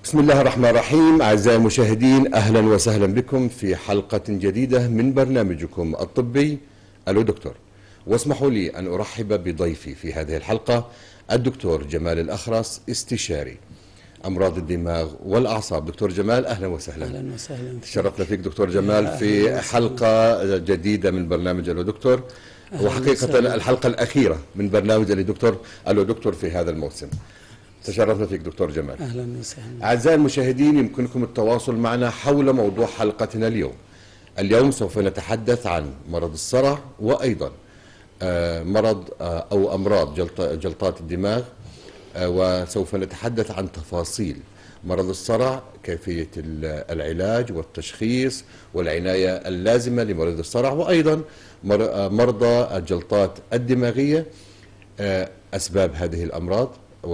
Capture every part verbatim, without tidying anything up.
بسم الله الرحمن الرحيم. أعزائي المشاهدين، أهلا وسهلا بكم في حلقة جديدة من برنامجكم الطبي ألو دكتور. واسمحوا لي أن أرحب بضيفي في هذه الحلقة الدكتور جمال الأخرس، استشاري أمراض الدماغ والأعصاب. دكتور جمال، أهلا وسهلا. أهلا وسهلا. تشرفنا فيك دكتور جمال في حلقة جديدة من برنامج ألو دكتور، وحقيقة الحلقة الأخيرة من برنامج ألو دكتور ألو دكتور في هذا الموسم. تشرفنا فيك دكتور جمال. أهلا وسهلا. أعزائي المشاهدين، يمكنكم التواصل معنا حول موضوع حلقتنا اليوم. اليوم سوف نتحدث عن مرض الصرع، وأيضا مرض أو أمراض جلطات الدماغ، وسوف نتحدث عن تفاصيل مرض الصرع، كيفية العلاج والتشخيص والعناية اللازمة لمريض الصرع، وأيضا مرضى الجلطات الدماغية، أسباب هذه الأمراض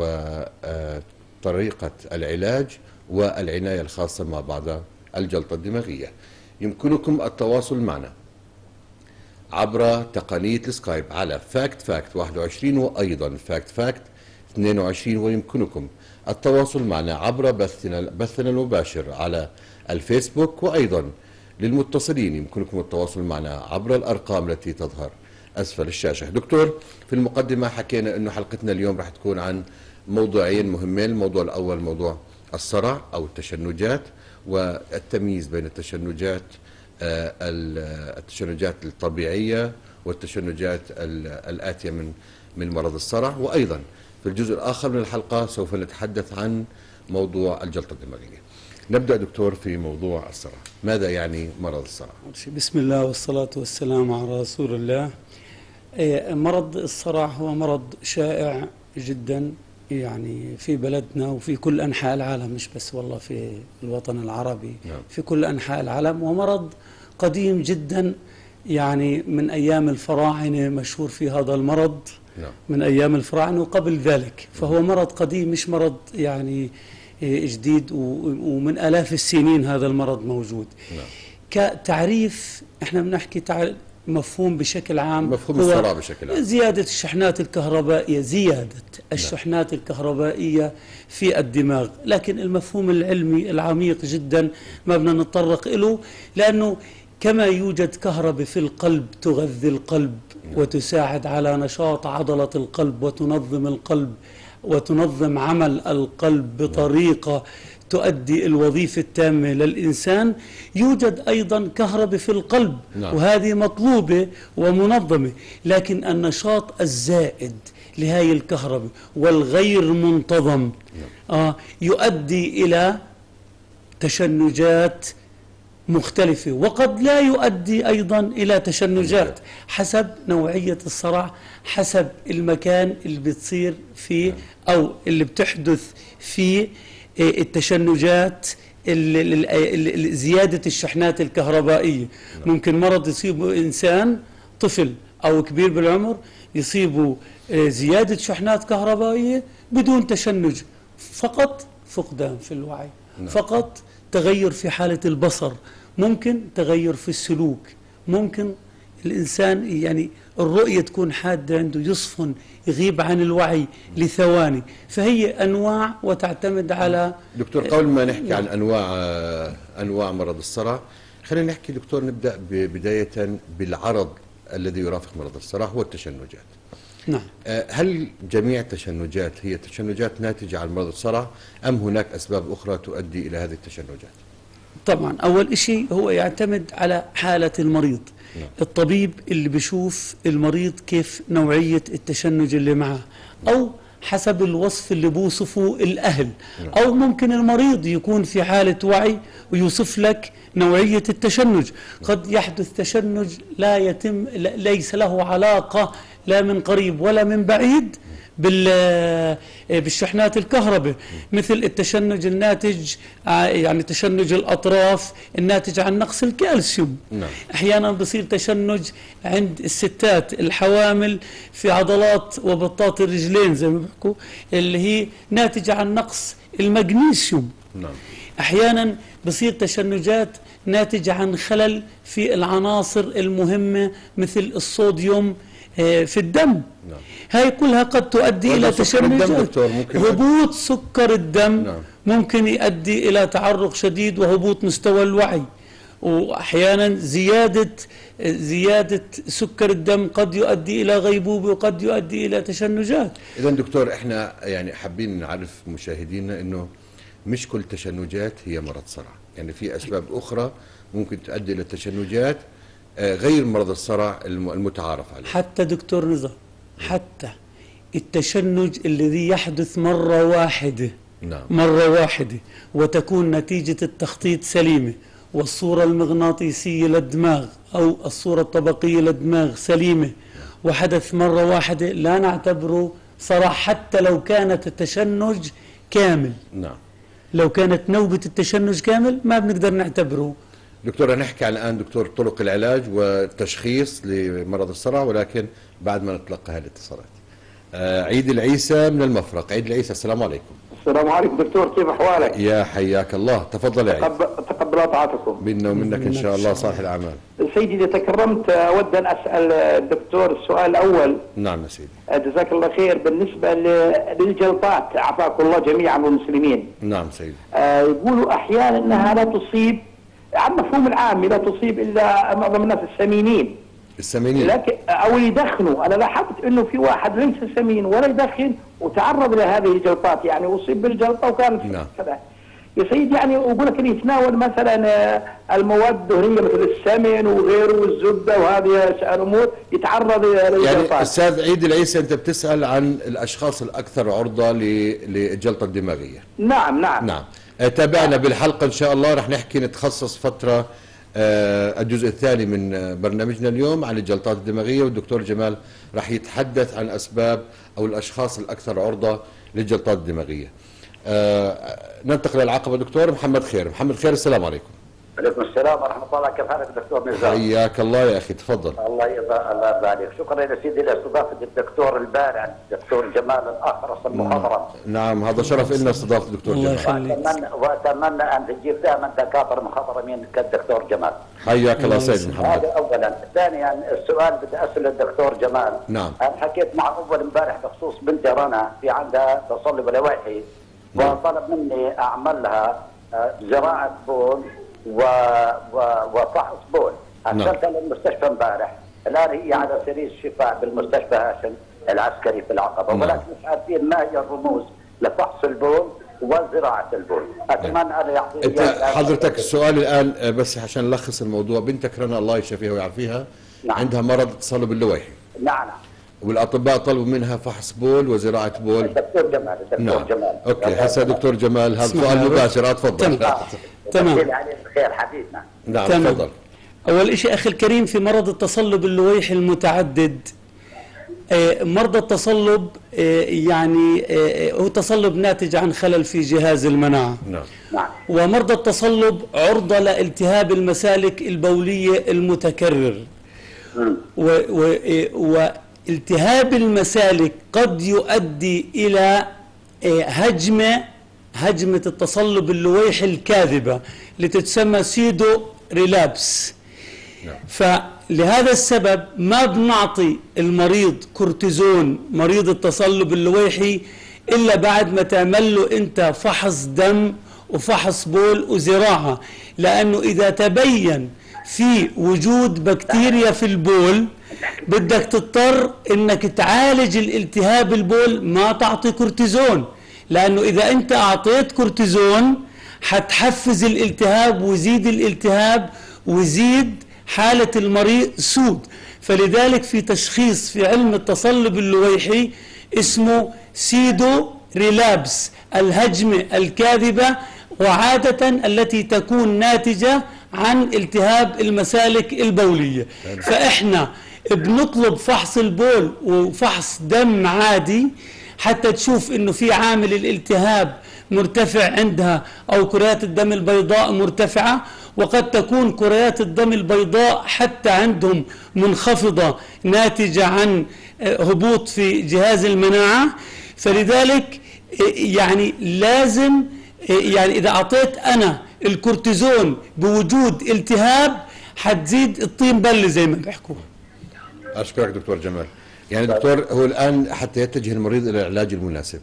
وطريقة العلاج والعناية الخاصة ما بعد الجلطة الدماغية. يمكنكم التواصل معنا عبر تقنية السكايب على فاكت فاكت واحد وعشرين وأيضا فاكت فاكت اثنين وعشرين، ويمكنكم التواصل معنا عبر بثنا, بثنا المباشر على الفيسبوك، وأيضا للمتصلين يمكنكم التواصل معنا عبر الأرقام التي تظهر أسفل الشاشة. دكتور، في المقدمة حكينا أنه حلقتنا اليوم راح تكون عن موضوعين مهمين. الموضوع الأول موضوع الصرع أو التشنجات، والتمييز بين التشنجات التشنجات الطبيعية والتشنجات الآتية من من مرض الصرع، وأيضا في الجزء الآخر من الحلقة سوف نتحدث عن موضوع الجلطة الدماغية. نبدأ دكتور في موضوع الصرع. ماذا يعني مرض الصرع؟ بسم الله والصلاة والسلام على رسول الله. مرض الصرع هو مرض شائع جدا يعني في بلدنا وفي كل أنحاء العالم، مش بس والله في الوطن العربي. نعم. في كل أنحاء العالم، ومرض قديم جدا يعني من أيام الفراعنة مشهور في هذا المرض. نعم. من أيام الفراعنة وقبل ذلك، فهو مرض قديم مش مرض يعني جديد، ومن آلاف السنين هذا المرض موجود. نعم. كتعريف احنا بنحكي مفهوم بشكل عام، مفهوم الصرع بشكل عام زيادة الشحنات الكهربائية، زيادة الشحنات الكهربائية في الدماغ. لكن المفهوم العلمي العميق جدا ما بدنا نتطرق له، لأنه كما يوجد كهرباء في القلب تغذي القلب وتساعد على نشاط عضلة القلب وتنظم القلب وتنظم عمل القلب بطريقة تؤدي الوظيفة التامة للإنسان، يوجد أيضا كهرباء في القلب. نعم. وهذه مطلوبة ومنظمة، لكن النشاط الزائد لهذه الكهرباء والغير منتظم نعم. آه يؤدي إلى تشنجات مختلفة، وقد لا يؤدي أيضا إلى تشنجات حسب نوعية الصرع، حسب المكان اللي بتصير فيه أو اللي بتحدث فيه التشنجات، زيادة الشحنات الكهربائية. ممكن مرض يصيبه إنسان طفل أو كبير بالعمر يصيبه زيادة شحنات كهربائية بدون تشنج، فقط فقدان في الوعي، فقط تغير في حالة البصر، ممكن تغير في السلوك، ممكن الإنسان يعني الرؤية تكون حادة عنده، يصفن، يغيب عن الوعي لثواني. فهي أنواع وتعتمد على دكتور. قبل ما نحكي عن أنواع أنواع مرض الصرع، خلينا نحكي دكتور، نبدأ بداية بالعرض الذي يرافق مرض الصرع هو التشنجات. نعم. هل جميع التشنجات هي تشنجات ناتجة عن مرض الصرع، أم هناك أسباب أخرى تؤدي إلى هذه التشنجات؟ طبعا أول شيء هو يعتمد على حالة المريض. نعم. الطبيب اللي بيشوف المريض كيف نوعية التشنج اللي معه، أو حسب الوصف اللي بوصفه الأهل. نعم. أو ممكن المريض يكون في حالة وعي ويوصف لك نوعية التشنج. قد يحدث تشنج لا يتم ليس له علاقة لا من قريب ولا من بعيد بالشحنات الكهرباء، مثل التشنج الناتج يعني تشنج الأطراف الناتج عن نقص الكالسيوم. نعم. أحيانا بصير تشنج عند الستات الحوامل في عضلات وبطات الرجلين زي ما بيحكوا، اللي هي ناتجة عن نقص المغنيسيوم. نعم. أحيانا بصير تشنجات ناتجة عن خلل في العناصر المهمة مثل الصوديوم في الدم. نعم. هاي كلها قد تؤدي إلى تشنجات، هبوط سكر الدم. نعم. ممكن يؤدي إلى تعرق شديد وهبوط مستوى الوعي، وأحيانا زيادة زيادة سكر الدم قد يؤدي إلى غيبوبة وقد يؤدي إلى تشنجات. إذا دكتور إحنا يعني حابين نعرف مشاهدينا إنه مش كل تشنجات هي مرض صرع، يعني في أسباب أخرى ممكن تؤدي إلى تشنجات غير مرض الصرع المتعارف عليه. حتى دكتور نزار، حتى التشنج الذي يحدث مرة واحدة نعم. مرة واحدة وتكون نتيجة التخطيط سليمة والصورة المغناطيسية للدماغ أو الصورة الطبقية للدماغ سليمة وحدث مرة واحدة لا نعتبره صرع حتى لو كانت التشنج كامل. نعم. لو كانت نوبة التشنج كامل ما بنقدر نعتبره. دكتور نحكي عن الآن دكتور طرق العلاج والتشخيص لمرض الصرع، ولكن بعد ما نتلقى هذه الاتصالات. آه عيد العيسى من المفرق. عيد العيسى، السلام عليكم. السلام عليكم دكتور، كيف احوالك؟ يا حياك الله، تفضل يا عيد. تقبل طاعتكم. منا ومنك ان شاء الله صالح الاعمال. سيدي اذا تكرمت اود ان اسال الدكتور السؤال الاول. نعم يا سيدي. جزاك الله خير. بالنسبه للجلطات عافاكم الله جميعا والمسلمين. نعم سيدي. آه يقولوا احيانا انها لا تصيب، عن مفهوم العام لا تصيب الا معظم الناس السمينين. السمينين. لكن او يدخنوا، انا لاحظت انه في واحد ليس سمين ولا يدخن وتعرض لهذه الجلطات، يعني اصيب بالجلطه وكان نعم. كذا. يا سيدي يعني يقول لك اللي يتناول مثلا المواد الدهنيه مثل السمن وغيره والزبده وهذه الامور يتعرض للجلطات. يعني استاذ عيد العيسى انت بتسال عن الاشخاص الاكثر عرضه للجلطه الدماغيه. نعم نعم. نعم. تابعنا بالحلقه ان شاء الله، رح نحكي نتخصص فتره آه الجزء الثاني من برنامجنا اليوم عن الجلطات الدماغيه، والدكتور جمال رح يتحدث عن اسباب او الاشخاص الاكثر عرضه للجلطات الدماغيه. آه ننتقل للعقبه دكتور محمد خير. محمد خير، السلام عليكم. عليكم السلام ورحمه الله، كيف حالك دكتور نزار؟ حياك الله يا اخي، تفضل. الله يرضى الله يرضى عليك. شكرا يا سيدي لاستضافه الدكتور البارع الدكتور جمال الاخرس المخضرم. نعم هذا شرف لنا استضافه الدكتور جمال. واتمنى واتمنى ان تجيب دائما دكاتره مخضرمين كالدكتور جمال. حياك الله سيد محمد. هذا اولا. ثانيا السؤال بدي اسال الدكتور جمال. نعم. انا حكيت مع اول امبارح بخصوص بنتي رنا في عندها تصلب لويحي، وطلب مني اعمل لها زراعه بول و... و... وفحص بول. ارسلتها للمستشفى امبارح، الان هي على سرير الشفاء بالمستشفى هاشم العسكري في العقبه. نعم. ولكن مش عارفين ما هي الرموز لفحص البول وزراعه البول. اتمنى ان يعطيني. انت حضرتك السؤال الان بس عشان نلخص الموضوع، بنتك رنا الله يشفيها ويعافيها. نعم. عندها مرض تصلب اللويحي. نعم. والاطباء طلبوا منها فحص بول وزراعه بول. الدكتور جمال الدكتور نعم. جمال. اوكي هسه دكتور جمال هذا سؤال مباشر، اتفضل. تمام. تمام. عليه الخير حبيبنا. نعم تفضل. اول شيء اخي الكريم في مرض التصلب اللويحي المتعدد، مرضى التصلب يعني هو تصلب ناتج عن خلل في جهاز المناعة. نعم. نعم. ومرضى التصلب عرضة لالتهاب المسالك البولية المتكرر. و و والتهاب المسالك قد يؤدي إلى هجمة هجمة التصلب اللويحي الكاذبة اللي تتسمى سيدو ريلابس. نعم. فلهذا السبب ما بنعطي المريض كورتيزون مريض التصلب اللويحي إلا بعد ما تعمل له أنت فحص دم وفحص بول وزراعة، لأنه إذا تبين في وجود بكتيريا في البول بدك تضطر انك تعالج الالتهاب البول، ما تعطي كورتيزون، لانه اذا انت اعطيت كورتيزون حتحفز الالتهاب ويزيد الالتهاب ويزيد حالة المريض سود. فلذلك في تشخيص في علم التصلب اللويحي اسمه سيدو ريلابس، الهجمة الكاذبة، وعادة التي تكون ناتجة عن التهاب المسالك البولية. فإحنا بنطلب فحص البول وفحص دم عادي حتى تشوف إنه في عامل الالتهاب مرتفع عندها أو كريات الدم البيضاء مرتفعة، وقد تكون كريات الدم البيضاء حتى عندهم منخفضة ناتجة عن هبوط في جهاز المناعة. فلذلك يعني لازم يعني إذا أعطيت أنا الكورتيزون بوجود التهاب حتزيد الطين بلة زي ما بيحكوا. أشكرك دكتور جمال. يعني دكتور هو الآن حتى يتجه المريض إلى العلاج المناسب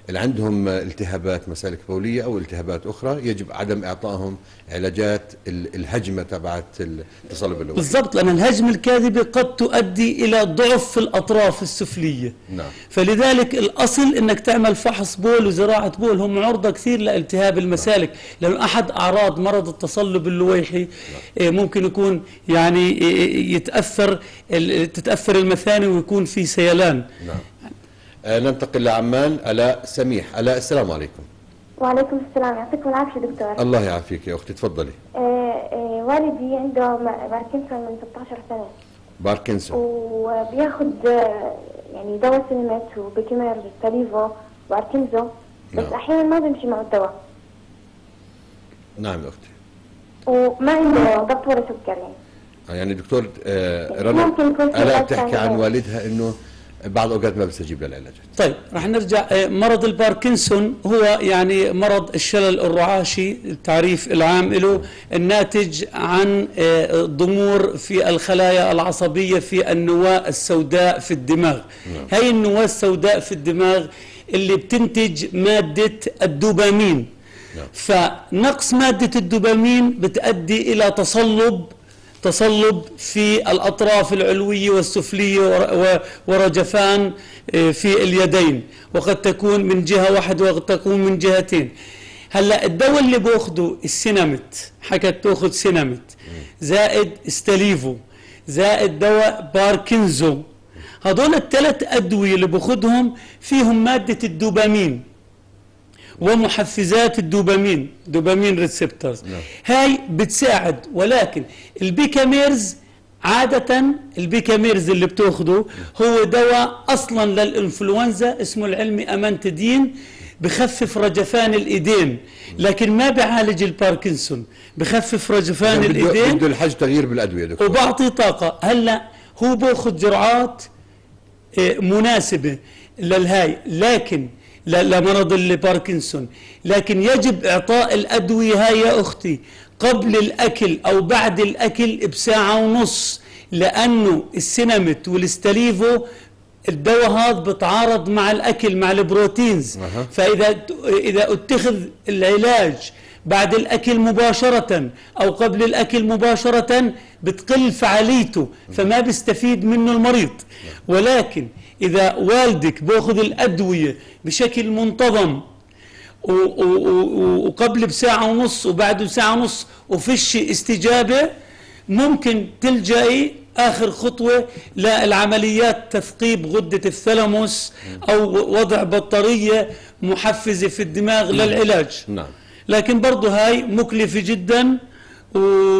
اللي عندهم التهابات مسالك بوليه او التهابات اخرى يجب عدم اعطائهم علاجات ال- الهجمه تبعت التصلب اللوحي. بالضبط، لأن الهجمة الكاذبة قد تؤدي إلى ضعف في الأطراف السفلية. نعم. فلذلك الأصل أنك تعمل فحص بول وزراعة بول، هم عرضة كثير لالتهاب المسالك، لأنه أحد أعراض مرض التصلب اللويحي ممكن يكون يعني يتأثر تتأثر المثاني ويكون في سيلان. نعم. آه ننتقل لعمان. الاء سميح. الاء السلام عليكم. وعليكم السلام، يعطيكم العافية دكتور. الله يعافيك يا اختي، تفضلي. آه آه والدي عنده باركنسون من ستة عشر سنة، باركنسون، وبياخد آه يعني دواء سينمات وبيكيمير تاليفو واركنزو، بس نعم. أحيانا ما بيمشي معه الدواء. نعم يا اختي. وما عنده ضغط ولا سكر يعني. آه يعني دكتور آه ممكن يكون في الاء علاج بتحكي ثاني عن غير. والدها انه بعض الاوقات ما بيستجيب للعلاجات. طيب رح نرجع. آه، مرض الباركنسون هو يعني مرض الشلل الرعاشي، التعريف العام له الناتج عن آه، ضمور في الخلايا العصبية في النواة السوداء في الدماغ. نعم. هي النواة السوداء في الدماغ اللي بتنتج مادة الدوبامين. نعم. فنقص مادة الدوبامين بتؤدي إلى تصلب تصلب في الأطراف العلوية والسفلية ور- ورجفان آه، في اليدين، وقد تكون من جهة واحدة وقد تكون من جهتين. هلا الدواء اللي باخده السينامت، حكت تاخذ سينامت زائد ستاليفو زائد دواء باركنزو، هذول الثلاث أدوية اللي باخدهم فيهم مادة الدوبامين ومحفزات الدوبامين، دوبامين ريسبتورز. نعم. هاي بتساعد، ولكن البيكاميرز عادة البيكاميرز اللي بتاخده هو دواء اصلا للانفلونزا اسمه العلمي امانتدين، بخفف رجفان الايدين، لكن ما بيعالج الباركنسون، بخفف رجفان بده الايدين بده الحاج تغيير بالادويه دكتور. وبعطي طاقة. هلا هو باخذ جرعات آه، مناسبة للهاي، لكن ل- لمرض الباركنسون، لكن يجب إعطاء الأدوية هاي يا أختي قبل الأكل أو بعد الأكل بساعة ونص، لأنه السينامت والستاليفو الدواء هذا بتعارض مع الأكل مع البروتينز. أها. فإذا إذا اتخذ العلاج بعد الأكل مباشرة أو قبل الأكل مباشرة بتقل فعاليته، فما بيستفيد منه المريض. ولكن إذا والدك بأخذ الأدوية بشكل منتظم و- و- و- وقبل بساعة ونص وبعد بساعة ونص وفيش استجابة، ممكن تلجئي آخر خطوة للعمليات تثقيب غدة الثلموس أو وضع بطارية محفزة في الدماغ للعلاج. نعم. لكن برضو هاي مكلفة جدا و-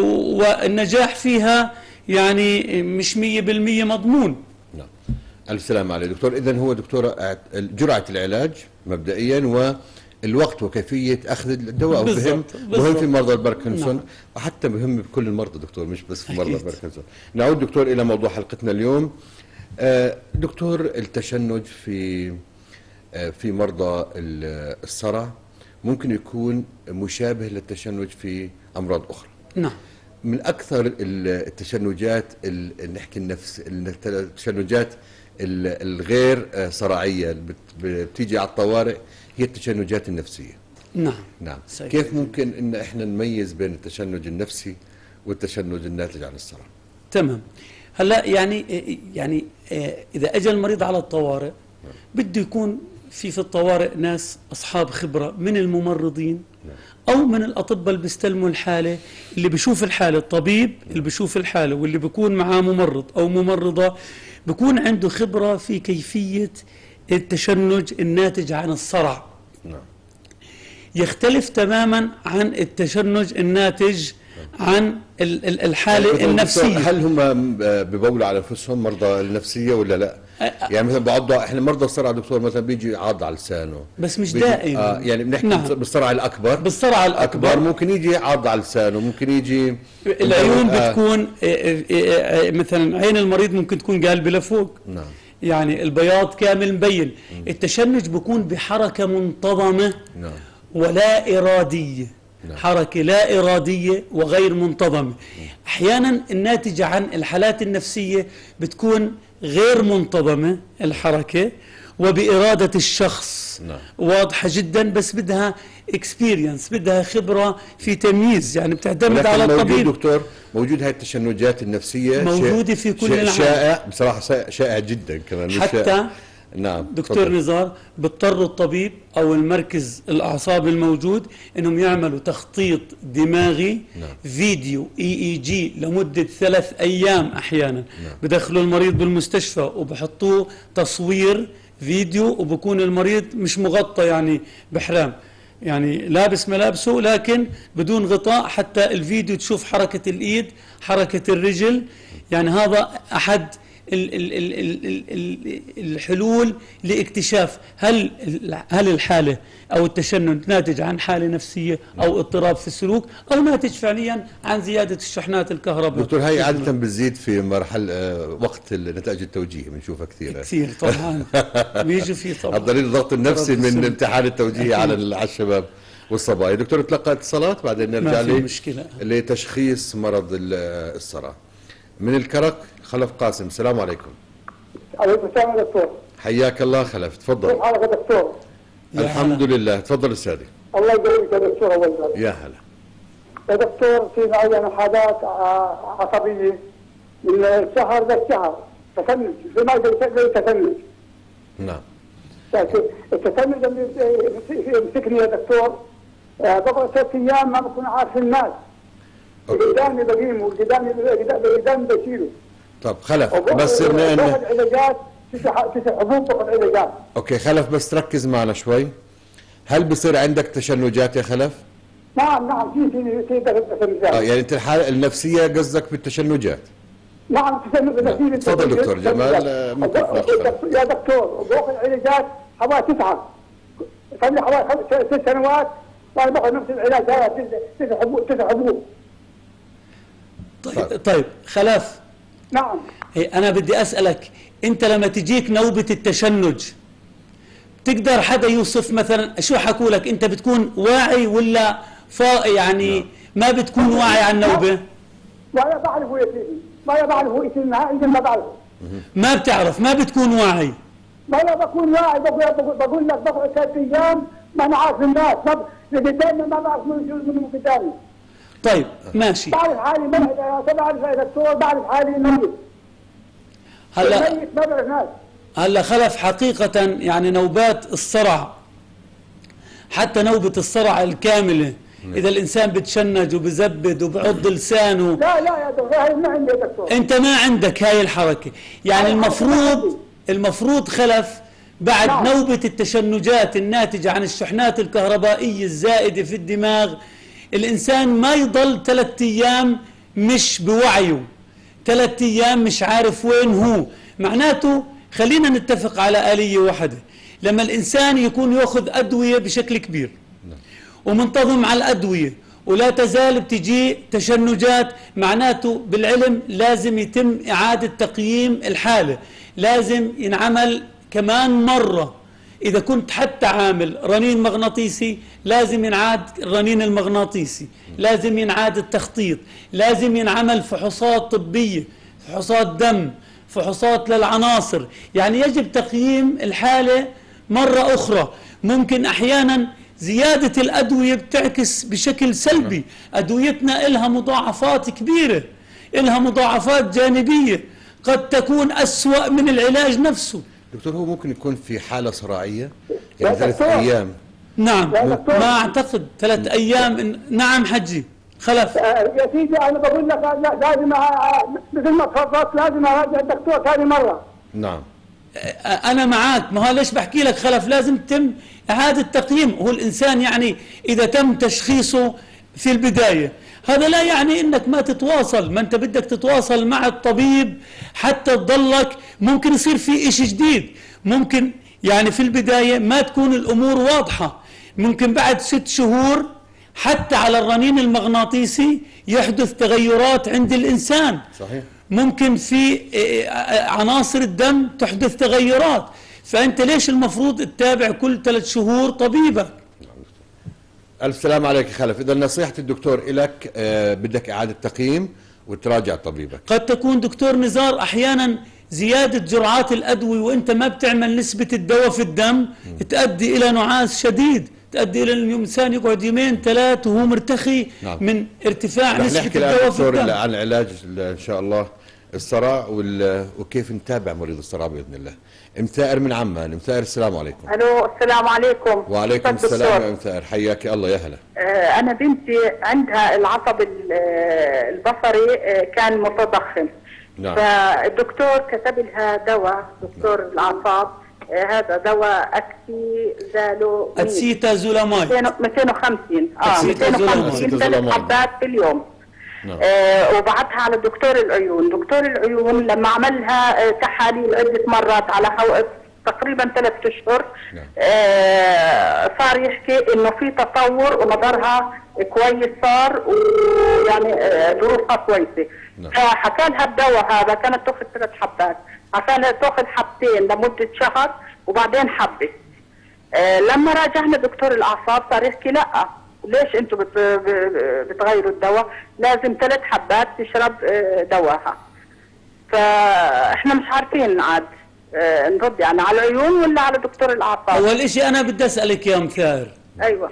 والنجاح فيها يعني مش مية بالمية مضمون. نعم. ألف سلامة عليه دكتور. إذن هو دكتور أعت- جرعة العلاج مبدئيا والوقت وكيفية أخذ الدواء مهم بالضبط، مهم بالضبط. في مرضى الباركنسون، نعم. وحتى مهم بكل المرضى دكتور، مش بس في مرضى أكيد. الباركنسون. نعود دكتور إلى موضوع حلقتنا اليوم. آه، دكتور، التشنج في آه، في مرضى ال- الصرع ممكن يكون مشابه للتشنج في أمراض أخرى. نعم. من اكثر ال- التشنجات ال- نحكي النفس التشنجات ال- الغير آه، صرعيه اللي بت- بتيجي على الطوارئ هي التشنجات النفسيه. نعم. نعم. صحيح. كيف ممكن ان احنا نميز بين التشنج النفسي والتشنج الناتج عن الصرع؟ تمام. هلا يعني يعني آه، اذا اجى المريض على الطوارئ بده يكون في في الطوارئ ناس اصحاب خبره من الممرضين او من الاطباء اللي بيستلموا الحاله، اللي بيشوف الحاله الطبيب اللي بيشوف الحاله واللي بيكون معاه ممرض او ممرضه بيكون عنده خبره في كيفيه التشنج الناتج عن الصرع. نعم. يختلف تماما عن التشنج الناتج عن ال- ال- الحاله دكتور، النفسيه. هل هم آه، ببولوا على انفسهم مرضى النفسيه ولا لا؟ يعني مثلا بعض احنا مرضى الصرع دكتور مثلا بيجي يعض على لسانه، بس مش بيجي- دائما. آه يعني بنحكي نعم. بالصرع الاكبر بالصرع اكبر الأكبر ممكن يجي عض على لسانه، ممكن يجي العيون آه، بتكون آه، آه، آه، مثلا عين المريض ممكن تكون قالبة لفوق، نعم. يعني البياض كامل مبين. التشنج بيكون بحركة منتظمة نعم. ولا إرادية. نعم. حركة لا إرادية وغير منتظمة. أحيانا الناتجة عن الحالات النفسية بتكون غير منتظمة الحركة، وبإرادة الشخص. نعم. واضحة جدا، بس بدها اكسبيرينس، بدها خبرة في تمييز، يعني بتعتمد على موجود الطبيب. دكتور، موجود هاي التشنجات النفسية موجودة في كل العالم، شائع بصراحة، شائع جدا كمان مش حتى شائع. نعم دكتور فضل. نزار بيضطر الطبيب او المركز الاعصاب الموجود انهم يعملوا تخطيط دماغي. نعم. فيديو اي اي جي لمده ثلاث ايام احيانا. نعم. بدخلوا المريض بالمستشفى وبحطوه تصوير فيديو، وبكون المريض مش مغطى يعني بحرام، يعني لابس ملابسه لكن بدون غطاء، حتى الفيديو تشوف حركة الإيد، حركة الرجل. يعني هذا أحد ال ال ال ال ال الحلول لاكتشاف هل هل الحالة أو التشنج ناتج عن حالة نفسية أو اضطراب في السلوك، أو ناتج فعليا عن زيادة الشحنات الكهربائية. دكتور هاي عادة بتزيد في مرحلة آه وقت نتائج التوجيه، بنشوفها كثير كثير طبعا. بيجي في طبعا الضرير الضغط النفسي من امتحان التوجيه على على الشباب والصبايا. دكتور تلقى اتصالات بعدين نرجع لي لتشخيص مرض الصرع. من الكرك خلف قاسم، السلام عليكم. عليكم السلام يا دكتور. حياك الله خلف، تفضل. كيف حالك يا دكتور؟ الحمد لله، تفضل استاذي. الله يقويك يا دكتور. الله يقويك يا هلا يا دكتور. في معي حالات عصبيه من الشهر للشهر، تشنج في ما زي تشنج. نعم. التشنج يمسكني يا دكتور، بقعد ثلاث ايام ما بكون عارف الناس. قدامي بقيمه، قدامي قدامي بشيله. طب خلف بس ان باخذ علاجات، تسع تسع حبوب باخذ علاجات. اوكي خلف بس تركز معنا شوي. هل بصير عندك تشنجات يا خلف؟ نعم نعم في في في تشنجات. اه يعني انت الحالة النفسية قصدك بالتشنجات؟ نعم تشنج نفسي. تفضل دكتور جمال. ممكن يا دكتور باخذ علاجات حوالي تسعة، صار لي حوالي ست سنوات وانا باخذ نفس العلاج هذا، تسع حبوب تسع حبوب. طيب طيب خلف. نعم. أنا بدي أسألك، أنت لما تجيك نوبة التشنج تقدر حدا يوصف مثلا شو حكوا لك؟ أنت بتكون واعي ولا فا يعني نعم. ما بتكون واعي عن النوبة؟ ولا بعرفه يا سيدي، ولا بعرفه اسم نهائيا، ما بعرفه. ما بتعرف، ما بتكون واعي؟ ولا بكون واعي، بقول, بقول لك بقعد ثلاث أيام ما أنا عارف الناس، اللي قدامي ما بعرف من قدامي. طيب ماشي. بعرف حالي مرض يا بعرف يا دكتور، بعرف حالي مريض. هلا ميت ما بعرف ناس. هلا خلف حقيقة يعني نوبات الصرع، حتى نوبة الصرع الكاملة إذا الإنسان بتشنج وبزبد وبعض لسانه. لا لا يا دكتور هاي ما عندي يا دكتور. أنت ما عندك هاي الحركة، يعني المفروض المفروض خلف بعد نعم. نوبة التشنجات الناتجة عن الشحنات الكهربائية الزائدة في الدماغ الإنسان ما يضل ثلاثة أيام مش بوعيه، ثلاثة أيام مش عارف وين هو. معناته خلينا نتفق على آلية واحدة، لما الإنسان يكون يأخذ أدوية بشكل كبير ومنتظم على الأدوية ولا تزال بتجي تشنجات، معناته بالعلم لازم يتم إعادة تقييم الحالة، لازم ينعمل كمان مرة. إذا كنت حتى عامل رنين مغناطيسي لازم ينعاد الرنين المغناطيسي، لازم ينعاد التخطيط، لازم ينعمل فحوصات طبية، فحوصات دم، فحوصات للعناصر، يعني يجب تقييم الحالة مرة أخرى. ممكن أحيانا زيادة الأدوية بتعكس بشكل سلبي، أدويتنا إلها مضاعفات كبيرة، إلها مضاعفات جانبية قد تكون أسوأ من العلاج نفسه. دكتور هو ممكن يكون في حالة صراعية يعني ثلاث أيام؟ نعم ما أعتقد ثلاث أيام إن... نعم حجي خلف. يا سيدي أنا بقول لك لازم مثل ما تفضلت لازم أراجع الدكتور ثاني مرة. نعم أنا معاك، ما هو ليش بحكي لك خلف لازم تتم إعادة تقييم. هو الإنسان يعني إذا تم تشخيصه في البداية هذا لا يعني إنك ما تتواصل، ما أنت بدك تتواصل مع الطبيب حتى تضلك، ممكن يصير في إشي جديد، ممكن يعني في البداية ما تكون الأمور واضحة، ممكن بعد ست شهور حتى على الرنين المغناطيسي يحدث تغيرات عند الإنسان. صحيح. ممكن في عناصر الدم تحدث تغيرات، فأنت ليش المفروض تتابع كل ثلاث شهور طبيبك؟ ألف سلام عليك خلف. إذا نصيحة الدكتور إلك آه بدك إعادة تقييم وتراجع طبيبك. قد تكون دكتور نزار أحيانا زيادة جرعات الأدوية وأنت ما بتعمل نسبة الدواء في الدم تؤدي إلى نعاس شديد، تؤدي إلى أن الإنسان يقعد يومين ثلاث وهو مرتخي نعم. من ارتفاع نسبة الدواء في الدم. عن العلاج إن شاء الله الصرع وكيف نتابع مريض الصرع بإذن الله. مثائر من عمان. مثائر السلام عليكم. الو السلام عليكم. وعليكم السلام يا مثائر، حياك الله يا هلا. آه انا بنتي عندها العصب البصري آه كان متضخم نعم. فالدكتور كتب لها دواء، دكتور نعم. الاعصاب آه هذا دواء اكسيتازولاميد اكسيتازولاميد مئتين وخمسين اه مئتين وخمسين ثلاث حبات في اليوم نعم. آه وبعتها على دكتور العيون. دكتور العيون لما عملها آه تحاليل عدة مرات على حوالي تقريبا ثلاث اشهر نعم. آه صار يحكي انه في تطور ونظرها كويس صار ويعني آه ظروفها كويسه نعم. فحكى لها الدواء هذا كانت تاخذ ثلاث حبات، حكى لها تاخذ حبتين لمده شهر وبعدين حبه. آه لما راجعنا دكتور الاعصاب صار يحكي لا ليش انتم بت... بتغيروا الدواء؟ لازم ثلاث حبات تشرب دواها. فاحنا مش عارفين عاد نرد يعني على العيون ولا على دكتور الاعصاب. اول شيء انا بدي اسالك يا مثار. ايوه.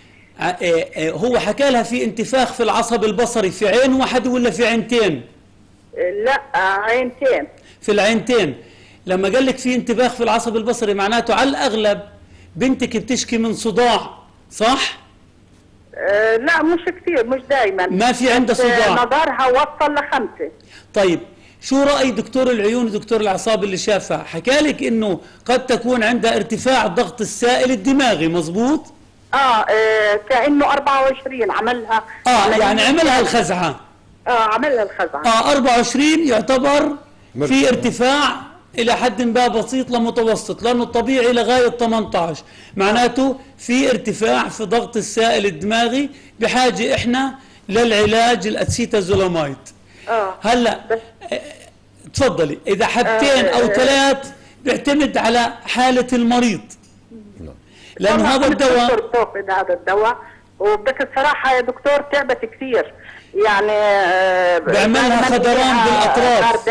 هو حكى لها في انتفاخ في العصب البصري في عين واحد ولا في عينتين؟ لا عينتين. في العينتين. لما قال لك في انتفاخ في العصب البصري معناته على الاغلب بنتك بتشكي من صداع، صح؟ أه لا مش كثير، مش دائما. ما في عندها صداع. نظرها وصل لخمسه. طيب شو رأي دكتور العيون ودكتور الاعصاب اللي شافها؟ حكى لك انه قد تكون عندها ارتفاع ضغط السائل الدماغي، مظبوط؟ اه, آه كانه أربعة وعشرين عملها. اه يعني عملها الخزعه. اه عملها الخزعه. اه أربعة وعشرين يعتبر في ارتفاع الى حد ما بسيط لمتوسط، لانه الطبيعي لغايه ثمانية عشر، معناته في ارتفاع في ضغط السائل الدماغي، بحاجه احنا للعلاج الاسيتازولاميد. اه هلا اه تفضلي. اذا حبتين آه او ثلاث بيعتمد على حاله المريض، لانه هذا الدواء تاخذ هذا الدواء. وبدك الصراحه يا دكتور تعبت كثير يعني آه بيعملها خضران بالاطراف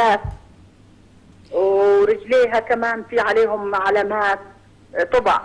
ورجليها كمان في عليهم علامات طبع.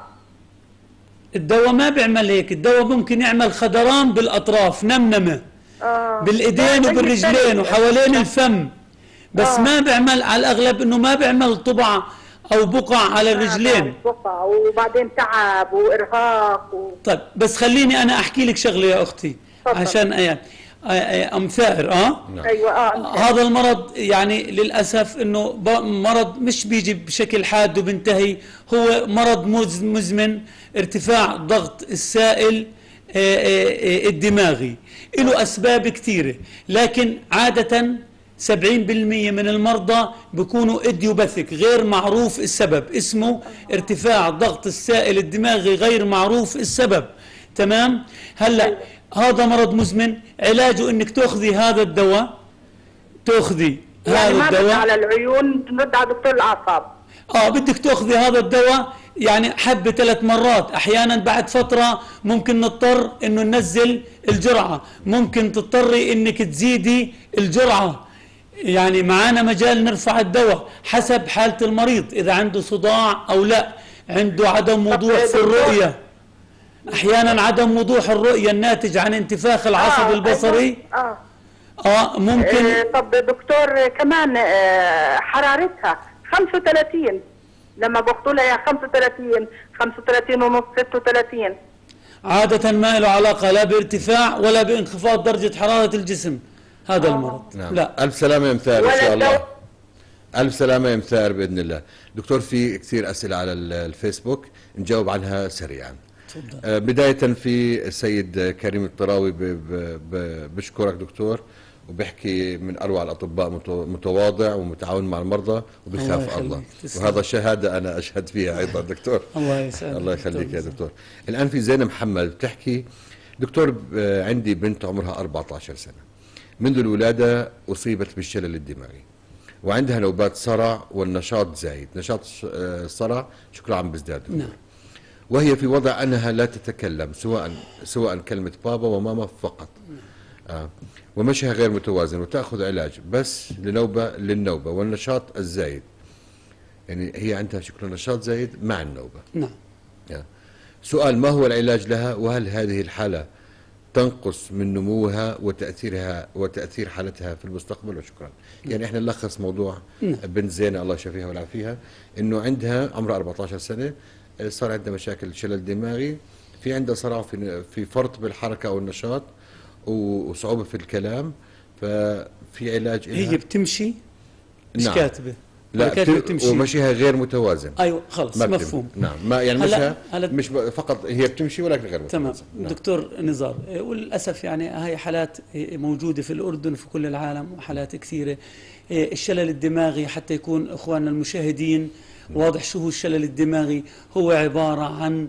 الدواء ما بيعمل هيك، الدواء ممكن يعمل خضران بالاطراف، نمنمه آه. بالايدين وبالرجلين وحوالين الفم، بس آه. ما بيعمل على الاغلب انه ما بيعمل طبع او بقع على الرجلين. بقع وبعدين تعب وارهاق و... طيب بس خليني انا احكي لك شغله يا اختي طبعا. عشان ايام امثائر اه ايوه اه هذا المرض يعني للاسف انه مرض مش بيجي بشكل حاد وبنتهي، هو مرض مزمن، ارتفاع ضغط السائل الدماغي، له اسباب كثيره، لكن عاده سبعين بالمئة من المرضى بيكونوا اديوباثيك غير معروف السبب، اسمه ارتفاع ضغط السائل الدماغي غير معروف السبب. تمام؟ هلا هذا مرض مزمن، علاجه انك تاخذي هذا الدواء، تاخذي يعني هذا ما الدواء على العيون، نرد على دكتور الاعصاب. اه بدك تاخذي هذا الدواء يعني حبه ثلاث مرات، احيانا بعد فتره ممكن نضطر انه ننزل الجرعه، ممكن تضطري انك تزيدي الجرعه، يعني معانا مجال نرفع الدواء حسب حاله المريض، اذا عنده صداع او لا، عنده عدم وضوح في الرؤيه، احيانا عدم وضوح الرؤيه الناتج عن انتفاخ العصب آه البصري. اه اه ممكن. آه طب دكتور كمان آه حرارتها خمسة وثلاثين، لما باخذوا لها خمسة وثلاثين خمسة وثلاثين ونص ستة وثلاثين، عاده ما له علاقه لا بارتفاع ولا بانخفاض درجه حراره الجسم هذا آه. المرض. نعم. لا الف سلامه يا مثار ان شاء الله. الف سلامه يا مثار باذن الله. دكتور في كثير اسئله على الفيسبوك نجاوب عنها سريعا. آه بداية في السيد كريم الطراوي بشكرك دكتور، وبيحكي من أروع الأطباء، متواضع ومتعاون مع المرضى وبيخاف الله، وهذا شهادة أنا أشهد فيها أيضا دكتور. الله يسعدك. الله يخليك يا دكتور. الآن في زينب محمد بتحكي دكتور عندي بنت عمرها أربعة عشر سنة، منذ الولادة أصيبت بالشلل الدماغي وعندها نوبات صرع والنشاط زايد، نشاط الصرع شكله عم بيزداد. نعم. وهي في وضع أنها لا تتكلم سواء سواء كلمة بابا وماما فقط. آه. ومشيها غير متوازن وتأخذ علاج بس لنوبة للنوبة والنشاط الزايد، يعني هي عندها شكل نشاط زايد مع النوبة. نعم. آه. سؤال: ما هو العلاج لها، وهل هذه الحالة تنقص من نموها وتأثيرها وتأثير حالتها في المستقبل؟ وشكرا. يعني احنا نلخص موضوع بنت زينة الله يشفيها ويعافيها، انه عندها عمرها أربعة عشر سنة، صار عندها مشاكل شلل دماغي، في عندها صراع في في فرط بالحركة او النشاط وصعوبة في الكلام، ففي علاج لها. هي بتمشي مش نعم. كاتبة لا بتمشي ومشيها غير متوازن. ايوه خلص مفهوم. نعم ما يعني مشها مش فقط هي بتمشي ولكن غير متوازن. تمام. نعم. دكتور نزار، وللاسف يعني هاي حالات موجوده في الاردن في كل العالم وحالات كثيره. الشلل الدماغي حتى يكون اخواننا المشاهدين واضح شو هو الشلل الدماغي، هو عباره عن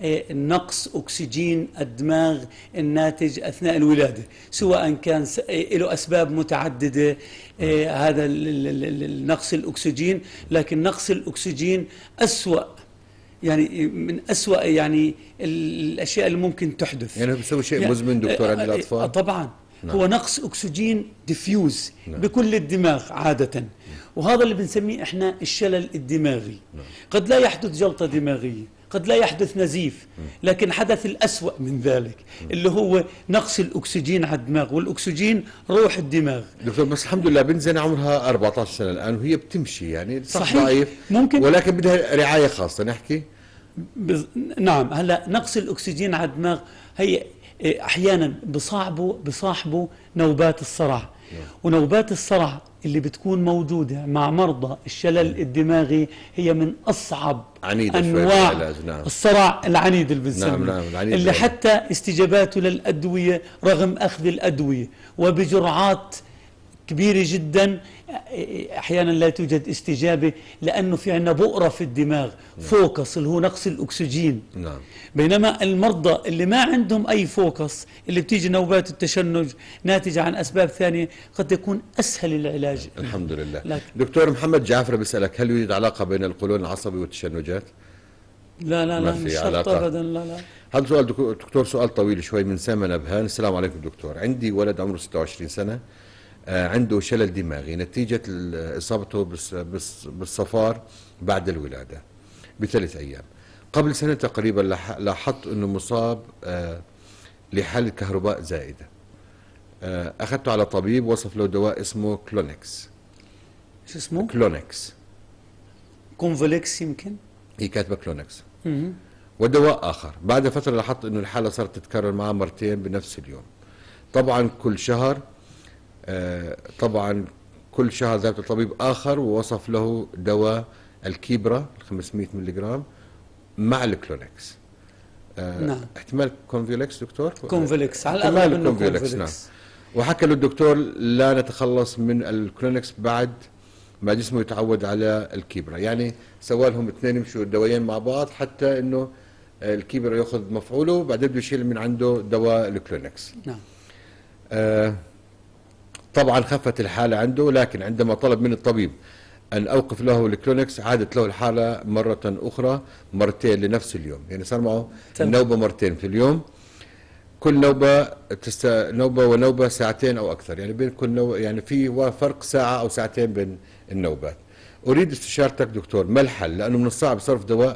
نقص أكسجين الدماغ الناتج أثناء الولادة، سواء كان له أسباب متعددة هذا النقص الأكسجين، لكن نقص الأكسجين أسوأ، يعني من أسوأ يعني الأشياء اللي ممكن تحدث. يعني بيسوي شيء يعني مزمن دكتور عند الأطفال؟ طبعا. نعم. هو نقص أكسجين ديفيوز. نعم. بكل الدماغ عادة، وهذا اللي بنسميه احنا الشلل الدماغي. نعم. قد لا يحدث جلطة دماغية، قد لا يحدث نزيف، لكن حدث الأسوأ من ذلك اللي هو نقص الأكسجين على الدماغ، والأكسجين روح الدماغ. دكتور بس الحمد لله بنت زينة عمرها أربعة عشر سنة الآن وهي بتمشي، يعني صح ضعيف ممكن، ولكن بدها رعاية خاصة نحكي. بز... نعم. هلا نقص الأكسجين على الدماغ هي أحيانا بصاحبه بصاحبه نوبات الصرع. ونوبات الصرع اللي بتكون موجودة مع مرضى الشلل الدماغي هي من أصعب أنواع نعم. الصرع العنيد اللي بنسميه. نعم نعم العنيد اللي العنيد. حتى استجاباته للأدوية رغم أخذ الأدوية وبجرعات كبيرة جدا أحيانا لا توجد استجابة، لأنه في عندنا بؤرة في الدماغ. نعم. فوكس اللي هو نقص الأكسجين. نعم. بينما المرضى اللي ما عندهم أي فوكس اللي بتيجي نوبات التشنج ناتجة عن أسباب ثانية قد يكون أسهل العلاج. الحمد لله. لكن دكتور محمد جعفر بيسألك: هل يوجد علاقة بين القولون العصبي والتشنجات؟ لا لا لا مش شرط أبدا. لا لا. هذا سؤال دكتور سؤال طويل شوي من سامة نبهان. السلام عليكم دكتور، عندي ولد عمره ستة وعشرين سنة عنده شلل دماغي نتيجة إصابته بالصفار بعد الولادة بثلاث أيام. قبل سنة تقريبا لاحظت أنه مصاب لحالة كهرباء زائدة. أخذته على طبيب وصف له دواء اسمه كلونكس. شو اسمه؟ كلونكس. كونفوليكس يمكن؟ هي كاتبة كلونكس. ودواء آخر. بعد فترة لاحظت أنه الحالة صارت تتكرر معه مرتين بنفس اليوم. طبعا كل شهر آه طبعا كل شهر ذهب لطبيب آخر ووصف له دواء الكيبرا خمسمئة ملي جرام مع الكلونكس. آه نعم. احتمال كونفوليكس دكتور؟ كونفوليكس على الأغلب انه كونفوليكس. نعم. وحكى له الدكتور لا نتخلص من الكلونكس بعد ما جسمه يتعود على الكيبرا، يعني سوى لهم اثنين يمشوا الدوايين مع بعض حتى انه الكيبرا ياخذ مفعوله بعدين بده يشيل من عنده دواء الكلونكس. نعم. آه طبعا خفت الحالة عنده، لكن عندما طلب من الطبيب أن أوقف له الكلونكس عادت له الحالة مرة أخرى مرتين لنفس اليوم، يعني صار معه النوبة مرتين في اليوم، كل نوبة تست... نوبة ونوبة ساعتين أو أكثر، يعني بين كل نوبة يعني في فرق ساعة أو ساعتين بين النوبات. أريد استشارتك دكتور ما الحل؟ لأنه من الصعب صرف دواء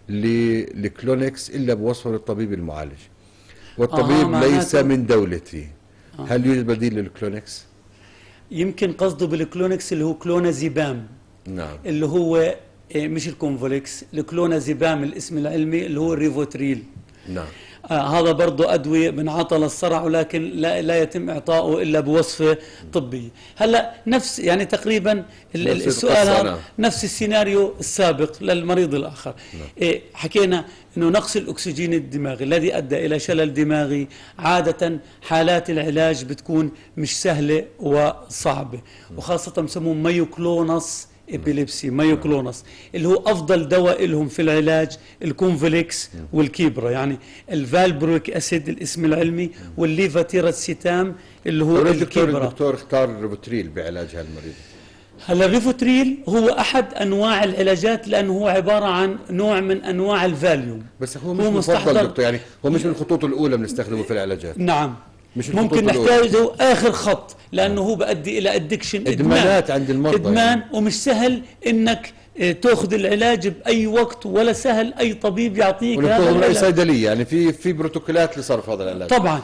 للكلونكس إلا بوصفه للطبيب المعالج، والطبيب آه ليس من دولتي. آه. هل يوجد بديل للكلونكس؟ يمكن قصده بالكلونكس اللي هو كلونازيبام. نعم. اللي هو مش الكونفوليكس، الكلونازيبام الاسم العلمي اللي هو الريفوتريل. نعم. آه هذا برضه أدوية بنعطى للصرع، ولكن لا, لا يتم إعطائه إلا بوصفة طبية. هلأ نفس يعني تقريبا السؤال هذا نفس السيناريو السابق للمريض الآخر. نعم. إيه حكينا أنه نقص الأكسجين الدماغي الذي أدى إلى شلل دماغي، عادة حالات العلاج بتكون مش سهلة وصعبة، وخاصة بسموه مايوكلونس إبيليبسي، مايوكلونس اللي هو أفضل دواء لهم في العلاج الكونفوليكس والكيبرا، يعني الفالبرويك أسيد الاسم العلمي والليفاتيراسيتام اللي هو الكيبرا. الدكتور اختار الريفوتريل بعلاج هالمريض. هلا الريفوتريل هو أحد أنواع العلاجات لأنه هو عبارة عن نوع من أنواع الفاليوم، بس هو مش هو مفضل دكتور، يعني هو مش من الخطوط الأولى بنستخدمه في العلاجات. نعم. مش ممكن نحتاجه اخر خط، لانه هو بؤدي الى ادكشن، ادمانات عند المرضى، ادمان يعني. ومش سهل انك تاخذ العلاج باي وقت، ولا سهل اي طبيب يعطيك هذا العلاج. من اي صيدليه، يعني في في بروتوكولات لصرف هذا العلاج طبعا.